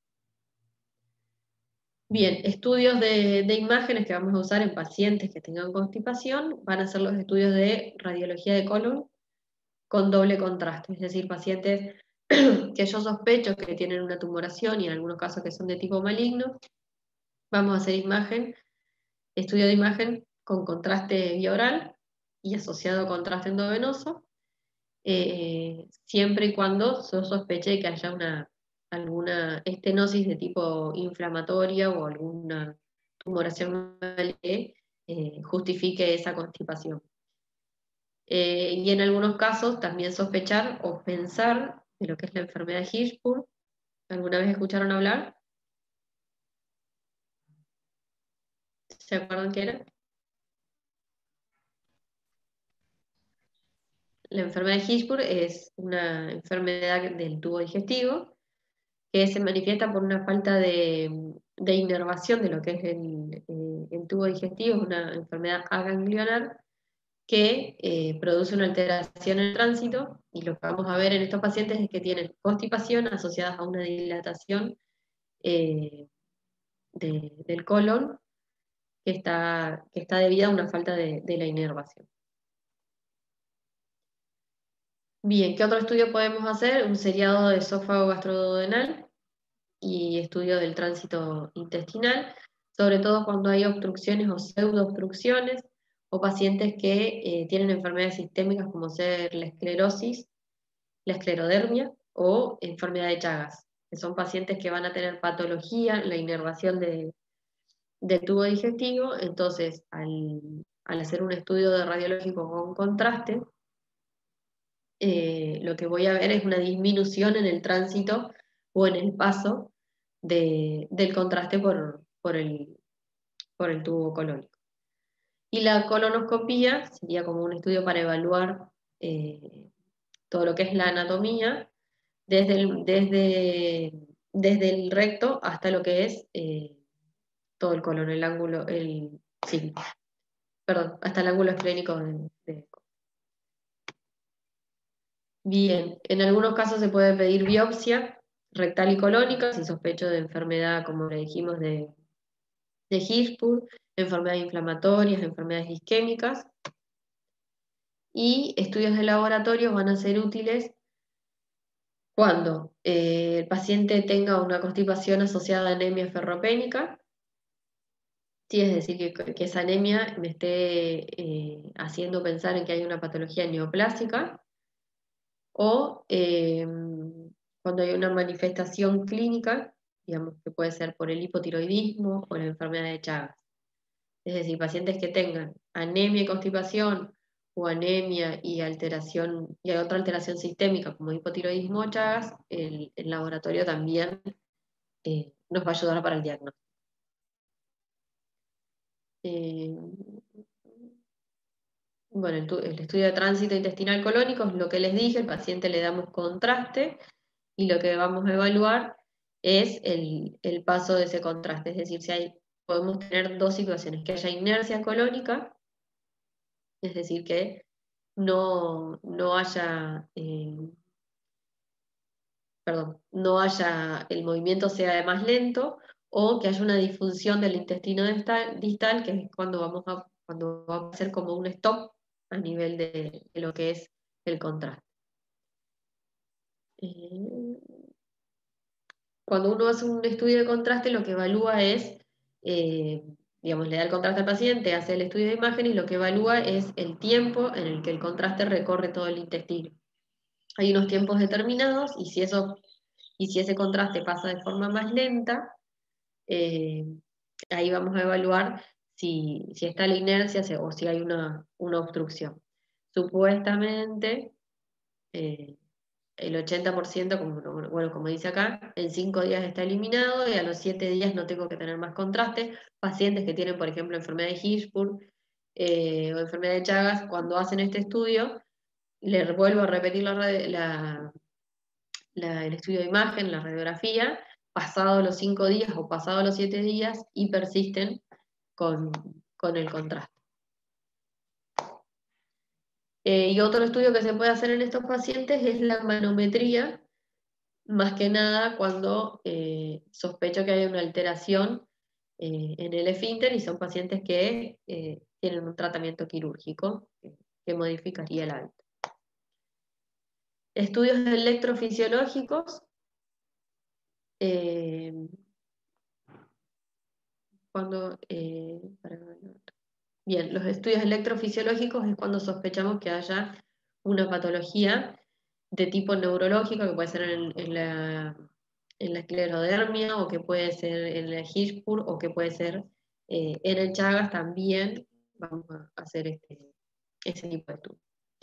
Bien, estudios de imágenes que vamos a usar en pacientes que tengan constipación van a ser los estudios de radiología de colon con doble contraste, es decir, pacientes que yo sospecho que tienen una tumoración y en algunos casos que son de tipo maligno, vamos a hacer estudio de imagen con contraste vía oral y asociado a contraste endovenoso, siempre y cuando yo sospeche que haya alguna estenosis de tipo inflamatoria o alguna tumoración que justifique esa constipación. Y en algunos casos también sospechar o pensar de lo que es la enfermedad de Hirschsprung. ¿Alguna vez escucharon hablar? ¿Se acuerdan qué era? La enfermedad de Hirschsprung es una enfermedad del tubo digestivo que se manifiesta por una falta de inervación de lo que es el tubo digestivo, es una enfermedad aganglionar que produce una alteración en el tránsito, y lo que vamos a ver en estos pacientes es que tienen constipación asociada a una dilatación del colon que está debida a una falta de la inervación. Bien, ¿qué otro estudio podemos hacer? Un seriado de esófago gastroduodenal y estudio del tránsito intestinal, sobre todo cuando hay obstrucciones o pseudoobstrucciones o pacientes que tienen enfermedades sistémicas como ser la esclerosis, la esclerodermia o enfermedad de Chagas, que son pacientes que van a tener patología, la inervación del tubo digestivo. Entonces al hacer un estudio de radiológico con contraste, lo que voy a ver es una disminución en el tránsito o en el paso del contraste por el tubo colónico. Y la colonoscopía sería como un estudio para evaluar todo lo que es la anatomía, desde el recto hasta lo que es todo el colon, el ángulo, sí, perdón, hasta el ángulo esclénico Bien, en algunos casos se puede pedir biopsia rectal y colónica si sospecho de enfermedad, como le dijimos, de Hirschsprung, enfermedades inflamatorias, enfermedades isquémicas. Y estudios de laboratorio van a ser útiles cuando el paciente tenga una constipación asociada a anemia ferropénica, sí, es decir, que esa anemia me esté haciendo pensar en que hay una patología neoplásica, o cuando hay una manifestación clínica, digamos que puede ser por el hipotiroidismo o la enfermedad de Chagas. Es decir, pacientes que tengan anemia y constipación, o anemia y alteración, y hay otra alteración sistémica como hipotiroidismo o Chagas, el laboratorio también nos va a ayudar para el diagnóstico. Bueno, el estudio de tránsito intestinal colónico es lo que les dije, el paciente le damos contraste y lo que vamos a evaluar es el paso de ese contraste, es decir, podemos tener dos situaciones, que haya inercia colónica, es decir, que no haya, el movimiento sea más lento, o que haya una disfunción del intestino distal, que es cuando va a ser como un stop a nivel de lo que es el contraste. Cuando uno hace un estudio de contraste, lo que evalúa es, digamos, le da el contraste al paciente, hace el estudio de imagen y lo que evalúa es el tiempo en el que el contraste recorre todo el intestino. Hay unos tiempos determinados y si ese contraste pasa de forma más lenta, ahí vamos a evaluar si está la inercia o si hay una obstrucción. Supuestamente, el 80%, como dice acá, en 5 días está eliminado y a los 7 días no tengo que tener más contraste. Pacientes que tienen, por ejemplo, enfermedad de Hirschsprung o enfermedad de Chagas, cuando hacen este estudio, les vuelvo a repetir el estudio de imagen, la radiografía, pasado los 5 días o pasado los 7 días, y persisten con el contraste. Y otro estudio que se puede hacer en estos pacientes es la manometría, más que nada cuando sospecho que hay una alteración en el esfínter y son pacientes que tienen un tratamiento quirúrgico que modificaría el hábito. Estudios electrofisiológicos. Bien, los estudios electrofisiológicos es cuando sospechamos que haya una patología de tipo neurológico, que puede ser en la esclerodermia, o que puede ser en la Hirschsprung, o que puede ser en el Chagas también. Vamos a hacer ese tipo de estudio.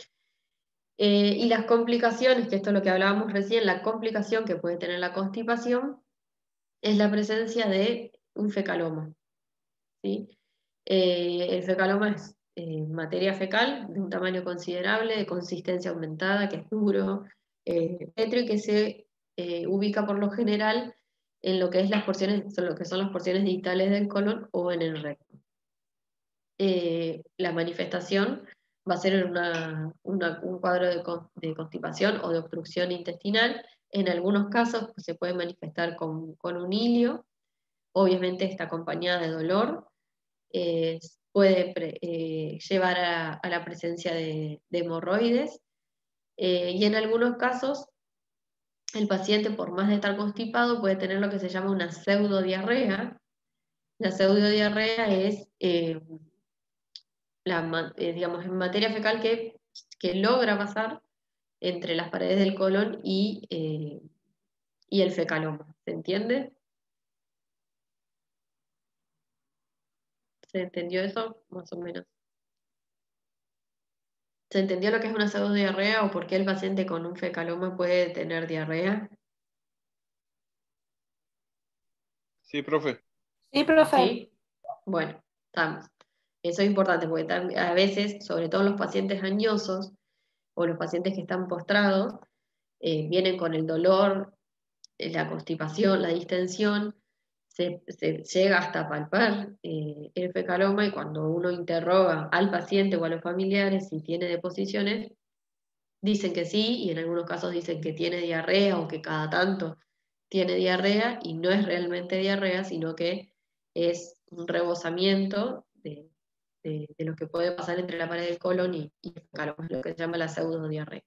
Y las complicaciones, que esto es lo que hablábamos recién, la complicación que puede tener la constipación es la presencia de un fecaloma, ¿sí? El fecaloma es materia fecal de un tamaño considerable, de consistencia aumentada, que es duro, petrio, y que se ubica por lo general en lo que es lo que son las porciones distales del colon o en el recto. La manifestación va a ser un cuadro de constipación o de obstrucción intestinal. En algunos casos se puede manifestar con un hilio, obviamente está acompañada de dolor. Puede llevar a la presencia de hemorroides, y en algunos casos el paciente, por más de estar constipado, puede tener lo que se llama una pseudodiarrea. La pseudodiarrea es, digamos, en materia fecal que logra pasar entre las paredes del colon y el fecaloma. ¿Se entiende? ¿Se entendió eso? Más o menos. ¿Se entendió lo que es una pseudodiarrea o por qué el paciente con un fecaloma puede tener diarrea? Sí, profe. Sí, profe. ¿Sí? Bueno, estamos. Eso es importante porque a veces, sobre todo los pacientes añosos o los pacientes que están postrados, vienen con el dolor, la constipación, la distensión, se llega hasta palpar el fecaloma, y cuando uno interroga al paciente o a los familiares si tiene deposiciones, dicen que sí, y en algunos casos dicen que tiene diarrea o que cada tanto tiene diarrea, y no es realmente diarrea, sino que es un rebosamiento de lo que puede pasar entre la pared del colon y el fecaloma, es lo que se llama la pseudodiarrea.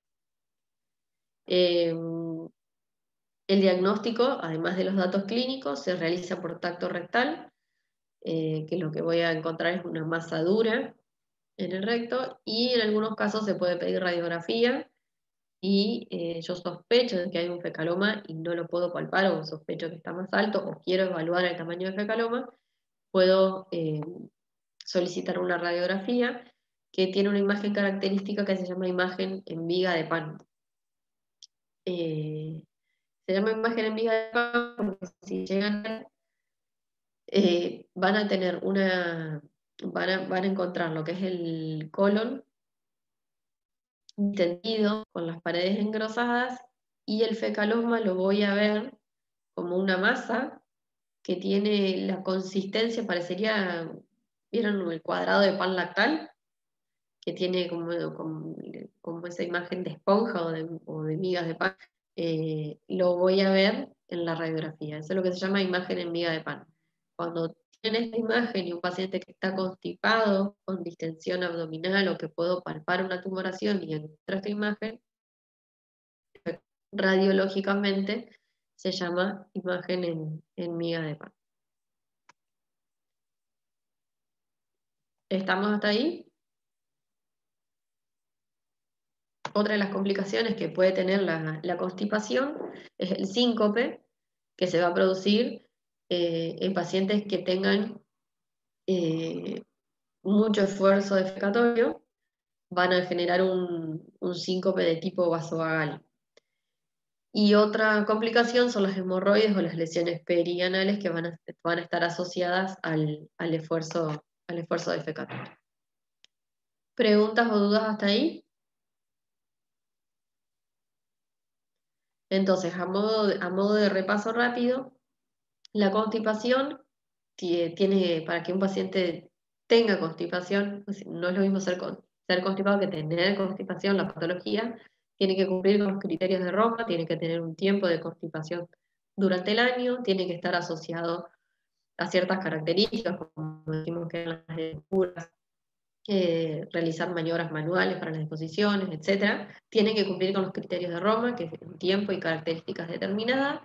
El diagnóstico, además de los datos clínicos, se realiza por tacto rectal, que lo que voy a encontrar es una masa dura en el recto, y en algunos casos se puede pedir radiografía, y yo sospecho de que hay un fecaloma y no lo puedo palpar, o sospecho que está más alto, o quiero evaluar el tamaño del fecaloma, puedo solicitar una radiografía que tiene una imagen característica que se llama imagen en viga de pan. Se llama imagen en viga de pan porque si llegan van a tener van a encontrar lo que es el colon distendido, con las paredes engrosadas, y el fecaloma lo voy a ver como una masa que tiene la consistencia, parecería, ¿vieron el cuadrado de pan lactal? Que tiene como esa imagen de esponja o de migas de pan. Lo voy a ver en la radiografía. Eso es lo que se llama imagen en miga de pan. Cuando tienen esta imagen y un paciente que está constipado, con distensión abdominal, o que puedo palpar una tumoración y encontrar esta imagen, radiológicamente se llama imagen en miga de pan. ¿Estamos hasta ahí? Otra de las complicaciones que puede tener la constipación es el síncope, que se va a producir en pacientes que tengan mucho esfuerzo defecatorio. Van a generar un síncope de tipo vasovagal. Y otra complicación son las hemorroides o las lesiones perianales, que van a estar asociadas al esfuerzo defecatorio. ¿Preguntas o dudas hasta ahí? Entonces, a modo de repaso rápido, la constipación tiene, para que un paciente tenga constipación, no es lo mismo ser constipado que tener constipación. La patología tiene que cumplir con los criterios de Roma, tiene que tener un tiempo de constipación durante el año, tiene que estar asociado a ciertas características, como decimos que las puras, realizar maniobras manuales para las disposiciones, etc., tiene que cumplir con los criterios de Roma, que es un tiempo y características determinadas.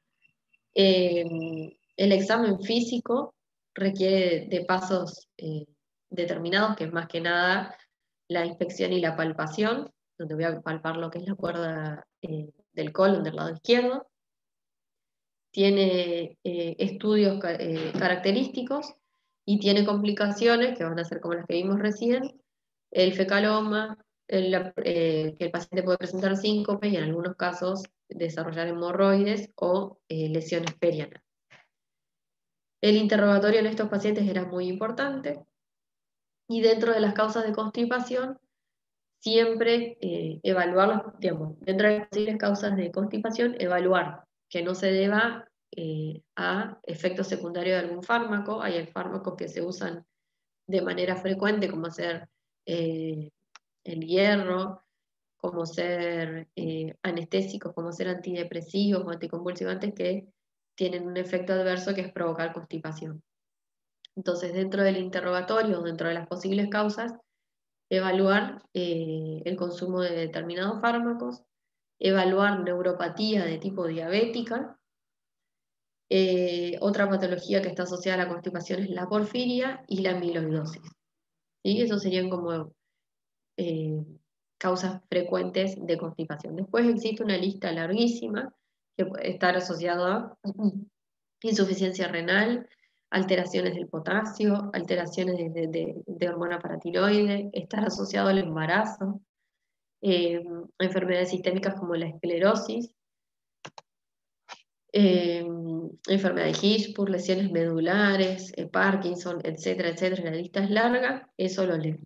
El examen físico requiere de pasos determinados, que es más que nada la inspección y la palpación, donde voy a palpar lo que es la cuerda del colon del lado izquierdo. Tiene estudios característicos y tiene complicaciones que van a ser como las que vimos recién, el fecaloma, que el paciente puede presentar síncope y en algunos casos desarrollar hemorroides o lesiones perianales. El interrogatorio en estos pacientes era muy importante y dentro de las causas de constipación siempre evaluar, digamos, dentro de las posibles causas de constipación, evaluar que no se deba a efectos secundarios de algún fármaco. Hay fármacos que se usan de manera frecuente, como ser el hierro, como ser anestésicos, como ser antidepresivos o anticonvulsivantes que tienen un efecto adverso que es provocar constipación. Entonces, dentro del interrogatorio, dentro de las posibles causas, evaluar el consumo de determinados fármacos, evaluar neuropatía de tipo diabética. Otra patología que está asociada a la constipación es la porfiria y la amiloidosis. ¿Sí? Esos serían como causas frecuentes de constipación. Después existe una lista larguísima que puede estar asociada a insuficiencia renal, alteraciones del potasio, alteraciones de hormona paratiroide, estar asociado al embarazo, enfermedades sistémicas como la esclerosis, enfermedad de Hirschsprung, lesiones medulares, Parkinson, etcétera, etcétera. La lista es larga, eso lo leo.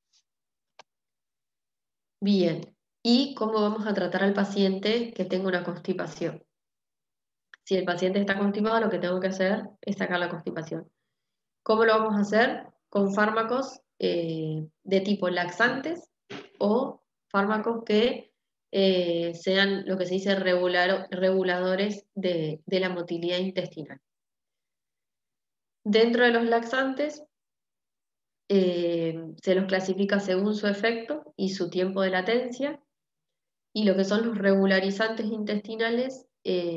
Bien, ¿y cómo vamos a tratar al paciente que tenga una constipación? Si el paciente está constipado, lo que tengo que hacer es sacar la constipación. ¿Cómo lo vamos a hacer? Con fármacos de tipo laxantes o fármacos que sean lo que se dice reguladores de la motilidad intestinal. Dentro de los laxantes se los clasifica según su efecto y su tiempo de latencia, y lo que son los regularizantes intestinales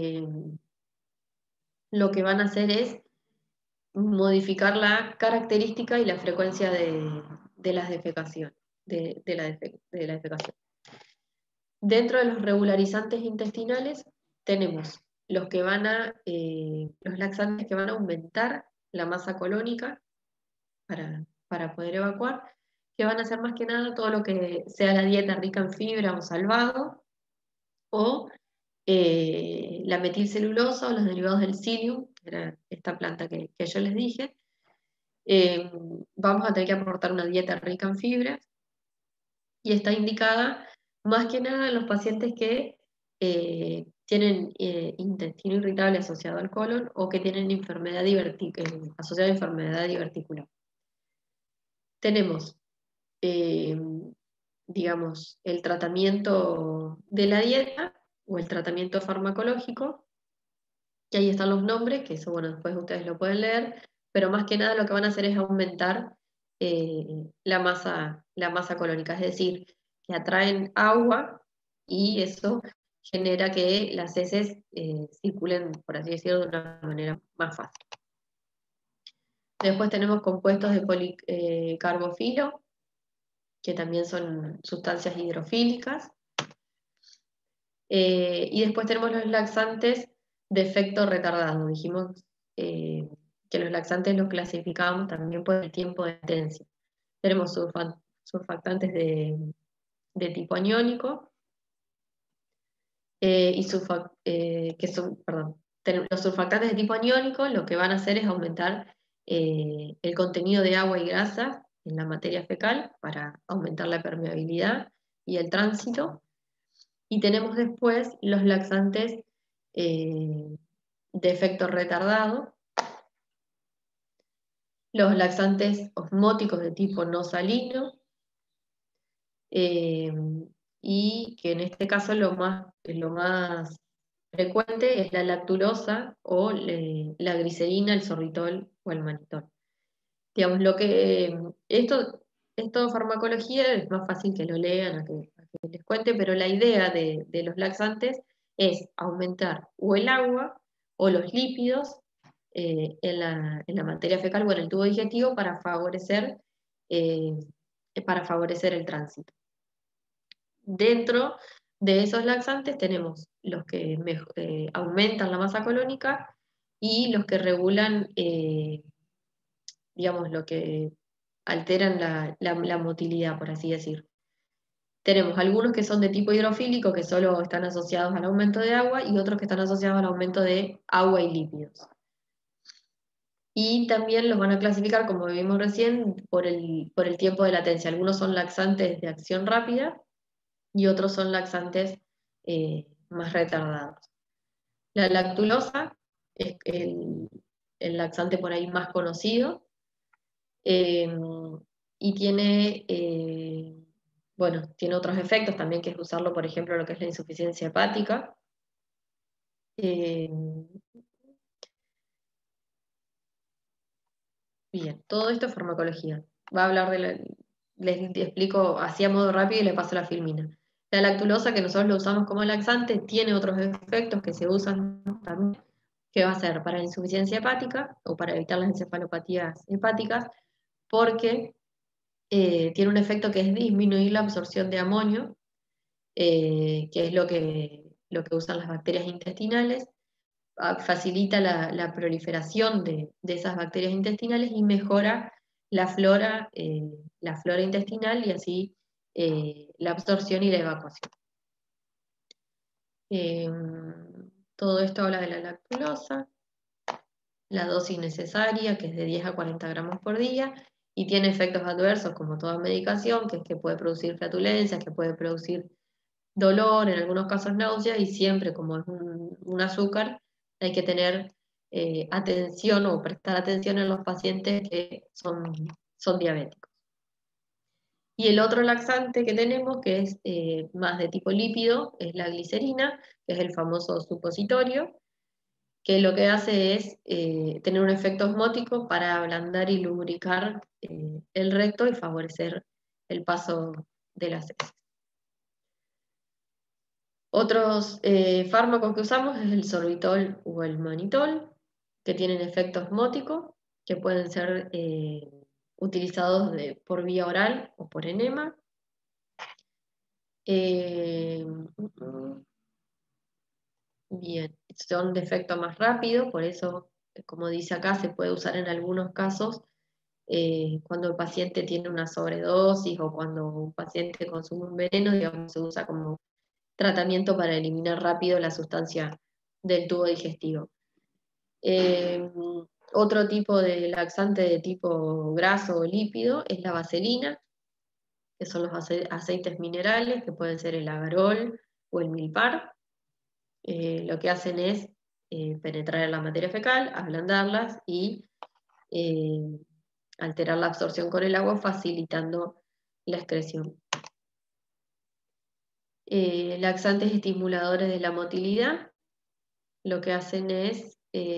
lo que van a hacer es modificar la característica y la frecuencia de las defecaciones, de la defecación. Dentro de los regularizantes intestinales tenemos los laxantes que van a aumentar la masa colónica para poder evacuar, que van a hacer más que nada todo lo que sea la dieta rica en fibra o salvado, o la metilcelulosa o los derivados del psyllium, que era esta planta que yo les dije. Vamos a tener que aportar una dieta rica en fibras y está indicada más que nada en los pacientes que tienen intestino irritable asociado al colon o que tienen enfermedad asociada a enfermedad diverticular. Tenemos, digamos, el tratamiento de la dieta o el tratamiento farmacológico, que ahí están los nombres, que eso, bueno, después ustedes lo pueden leer, pero más que nada lo que van a hacer es aumentar la masa colónica, es decir, que atraen agua y eso genera que las heces circulen, por así decirlo, de una manera más fácil. Después tenemos compuestos de policarbofilo, que también son sustancias hidrofílicas. Y después tenemos los laxantes de efecto retardado. Dijimos que los laxantes los clasificábamos también por el tiempo de latencia. Tenemos surfactantes de tipo aniónico los surfactantes de tipo aniónico lo que van a hacer es aumentar el contenido de agua y grasa en la materia fecal para aumentar la permeabilidad y el tránsito. Y tenemos después los laxantes de efecto retardado, los laxantes osmóticos de tipo no salino, y que en este caso lo más frecuente es la lactulosa o la glicerina, el sorbitol o el manitol. Digamos, esto es todo farmacología, es más fácil que lo lean, a que les cuente, pero la idea de los laxantes es aumentar o el agua o los lípidos en la materia fecal o en el tubo digestivo para favorecer el tránsito. Dentro de esos laxantes tenemos los que aumentan la masa colónica y los que regulan, digamos, lo que alteran la motilidad, por así decir. Tenemos algunos que son de tipo hidrofílico, que solo están asociados al aumento de agua, y otros que están asociados al aumento de agua y lípidos. Y también los van a clasificar, como vimos recién, por el tiempo de latencia. Algunos son laxantes de acción rápida y otros son laxantes más retardados. La lactulosa es el laxante por ahí más conocido y tiene, tiene otros efectos también, que es usarlo, por ejemplo, lo que es la insuficiencia hepática. Bien, todo esto es farmacología. Va a hablar les explico así a modo rápido y le paso la filmina. La lactulosa, que nosotros lo usamos como laxante, tiene otros efectos que se usan también, que va a ser para la insuficiencia hepática o para evitar las encefalopatías hepáticas, porque tiene un efecto que es disminuir la absorción de amonio, que es lo que usan las bacterias intestinales, facilita la proliferación de esas bacterias intestinales y mejora la flora intestinal y así la absorción y la evacuación. Todo esto habla de la lactulosa, la dosis necesaria, que es de 10 a 40 gramos por día, y tiene efectos adversos como toda medicación, que es que puede producir flatulencias, que puede producir dolor, en algunos casos náusea, y siempre, como es un azúcar, hay que tener atención o prestar atención en los pacientes que son diabéticos. Y el otro laxante que tenemos, que es más de tipo lípido, es la glicerina, que es el famoso supositorio, que lo que hace es tener un efecto osmótico para ablandar y lubricar el recto y favorecer el paso de las heces. Otros fármacos que usamos es el sorbitol o el manitol, que tienen efecto osmótico, que pueden ser utilizados por vía oral o por enema. Bien, son de efecto más rápido, por eso, como dice acá, se puede usar en algunos casos cuando el paciente tiene una sobredosis o cuando un paciente consume un veneno, digamos, se usa como tratamiento para eliminar rápido la sustancia del tubo digestivo. Otro tipo de laxante de tipo graso o lípido es la vaselina, que son los aceites minerales, que pueden ser el agarol o el milpar. Lo que hacen es penetrar en la materia fecal, ablandarlas y alterar la absorción con el agua, facilitando la excreción. Laxantes estimuladores de la motilidad, lo que hacen es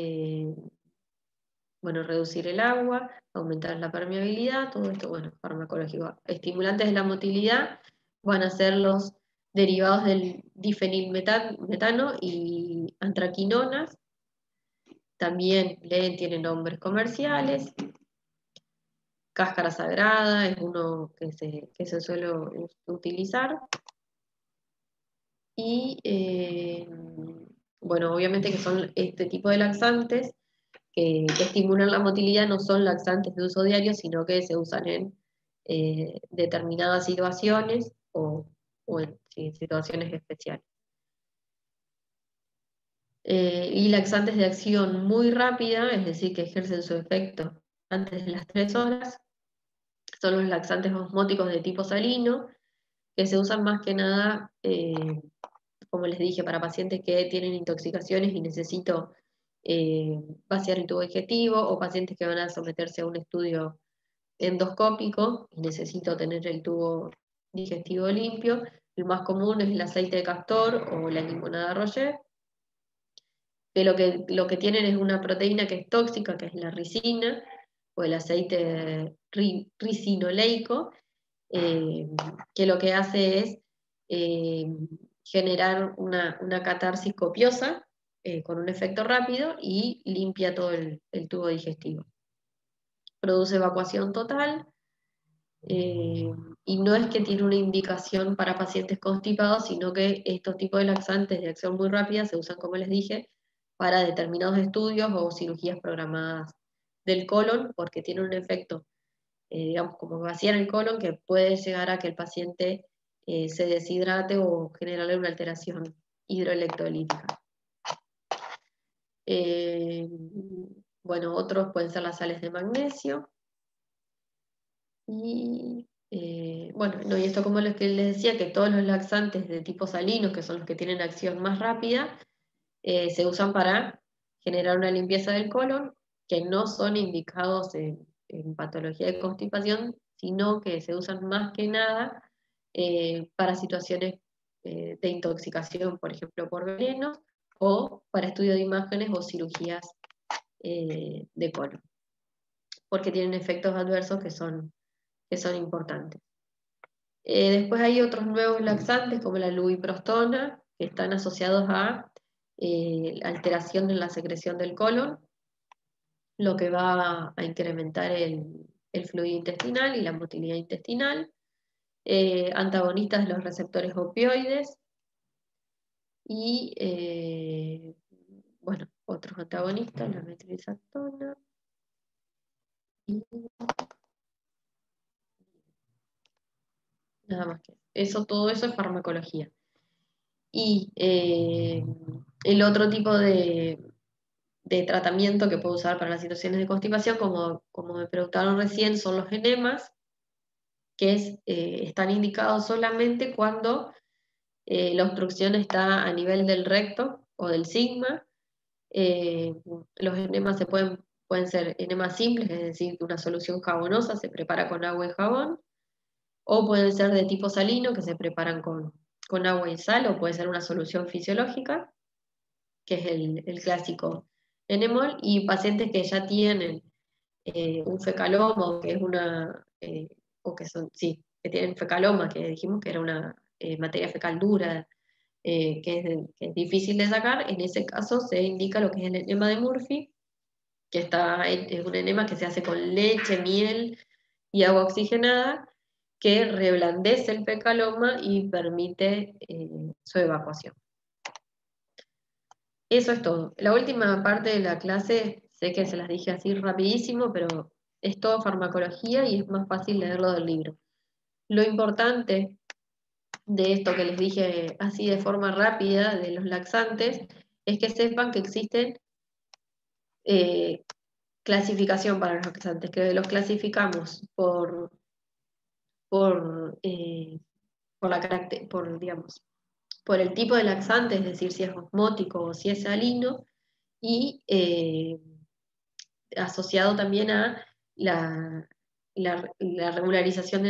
reducir el agua, aumentar la permeabilidad, todo esto, farmacológico. Estimulantes de la motilidad van a ser los derivados del difenilmetano y antraquinonas. También tienen nombres comerciales. Cáscara sagrada es uno que se suele utilizar. Y obviamente que son este tipo de laxantes que estimulan la motilidad, no son laxantes de uso diario, sino que se usan en determinadas situaciones o en situaciones especiales. Y laxantes de acción muy rápida, es decir, que ejercen su efecto antes de las 3 horas, son los laxantes osmóticos de tipo salino, que se usan más que nada, como les dije, para pacientes que tienen intoxicaciones y necesito vaciar el tubo digestivo, o pacientes que van a someterse a un estudio endoscópico y necesito tener el tubo digestivo limpio. El más común es el aceite de castor o la limonada Rocher, que lo que tienen es una proteína que es tóxica, que es la ricina, o el aceite ricinoleico, que lo que hace es generar una catarsis copiosa con un efecto rápido y limpia todo el tubo digestivo. Produce evacuación total y no es que tiene una indicación para pacientes constipados, sino que estos tipos de laxantes de acción muy rápida se usan, como les dije, para determinados estudios o cirugías programadas del colon, porque tiene un efecto, digamos, como vaciar el colon, que puede llegar a que el paciente se deshidrate o generarle una alteración hidroelectrolítica. Bueno, otros pueden ser las sales de magnesio. Y bueno, y esto como lo que les decía, que todos los laxantes de tipo salino, que son los que tienen acción más rápida, se usan para generar una limpieza del colon, que no son indicados en patología de constipación, sino que se usan más que nada para situaciones de intoxicación, por ejemplo, por venenos, o para estudio de imágenes o cirugías de colon, porque tienen efectos adversos que son importantes. Después hay otros nuevos laxantes como la lubiprostona, que están asociados a alteración en la secreción del colon, lo que va a incrementar el fluido intestinal y la motilidad intestinal, antagonistas de los receptores opioides y, bueno, otros antagonistas, la metrilsactona y nada más que eso. Todo eso es farmacología. Y el otro tipo de tratamiento que puedo usar para las situaciones de constipación, como me preguntaron recién, son los enemas, que están indicados solamente cuando la obstrucción está a nivel del recto o del sigma. Los enemas pueden ser enemas simples, es decir, una solución jabonosa se prepara con agua y jabón, o pueden ser de tipo salino, que se preparan con agua y sal, o puede ser una solución fisiológica, que es el clásico enemol, y pacientes que ya tienen un fecaloma, que es o que son, sí, que tienen fecaloma, que dijimos que era una materia fecal dura, que es difícil de sacar. En ese caso se indica lo que es el enema de Murphy, que es un enema que se hace con leche, miel y agua oxigenada, que reblandece el fecaloma y permite su evacuación. Eso es todo. La última parte de la clase, sé que se las dije así rapidísimo, pero es todo farmacología y es más fácil leerlo del libro. Lo importante de esto que les dije así de forma rápida, de los laxantes, es que sepan que existen clasificación para los laxantes, que los clasificamos digamos, por el tipo de laxante, es decir, si es osmótico o si es salino, y asociado también a la regularización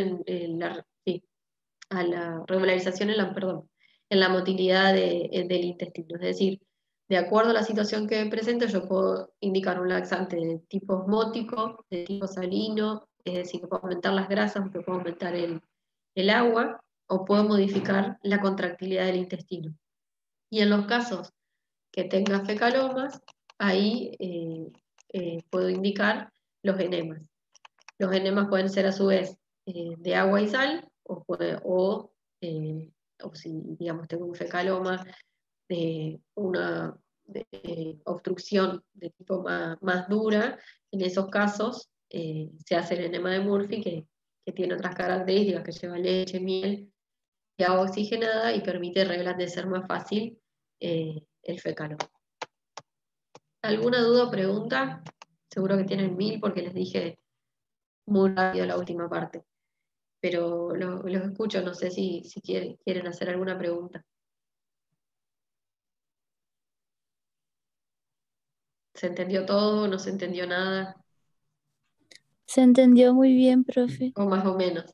a la regularización en la motilidad del intestino. Es decir, de acuerdo a la situación que presento, yo puedo indicar un laxante de tipo osmótico, de tipo salino, es decir, que puedo aumentar las grasas, que puedo aumentar el agua, o puedo modificar la contractilidad del intestino. Y en los casos que tenga fecalomas, ahí puedo indicar los enemas. Los enemas pueden ser a su vez de agua y sal, o si, digamos, tengo un fecaloma de una obstrucción de tipo más dura, en esos casos se hace el enema de Murphy, que tiene otras características, que lleva leche, miel y agua oxigenada y permite reblandecer más fácil el fecaloma. ¿Alguna duda o pregunta? Seguro que tienen 1000 porque les dije muy rápido la última parte. Pero los escucho, no sé si quieren hacer alguna pregunta. ¿Se entendió todo? ¿No se entendió nada? Se entendió muy bien, profe. O más o menos.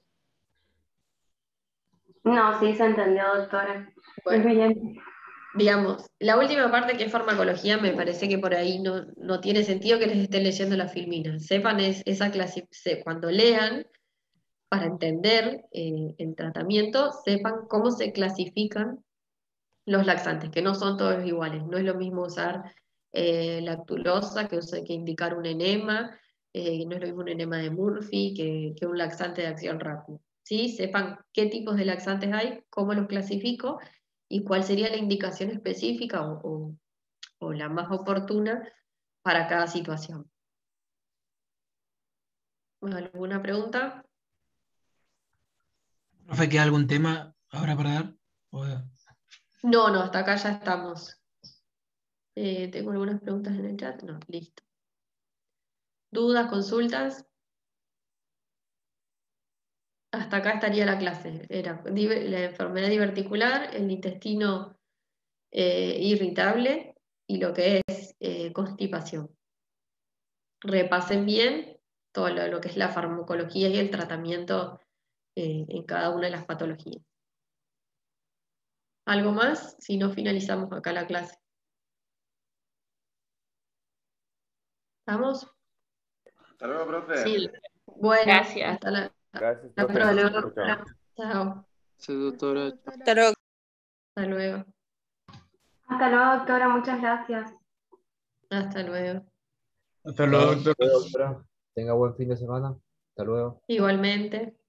No, sí se entendió, doctora. Bueno, Muy bien. digamos, la última parte, que es farmacología, me parece que por ahí no tiene sentido que les esté leyendo la filmina. Sepan cuando lean, para entender el tratamiento, sepan cómo se clasifican los laxantes, que no son todos iguales. No es lo mismo usar lactulosa que indicar un enema, no es lo mismo un enema de Murphy que un laxante de acción rápida. ¿Sí? Sepan qué tipos de laxantes hay, cómo los clasifico y cuál sería la indicación específica o la más oportuna para cada situación. ¿Alguna pregunta? Profe, ¿queda algún tema ahora para dar? No, hasta acá ya estamos. ¿Tengo algunas preguntas en el chat? No, listo. ¿Dudas, consultas? Hasta acá estaría la clase. Era la enfermedad diverticular, el intestino irritable y lo que es constipación. Repasen bien todo lo que es la farmacología y el tratamiento en cada una de las patologías. ¿Algo más? Si no, finalizamos acá la clase. ¿Estamos? Hasta luego, profe. Sí. Bueno, Gracias. hasta la Gracias, la profe. próxima. Chao, chao. Chao. Sí, doctora. Hasta luego. Hasta luego. Hasta luego, doctora, muchas gracias. Hasta luego. Hasta luego, doctor. Doctora. Tenga buen fin de semana. Hasta luego. Igualmente.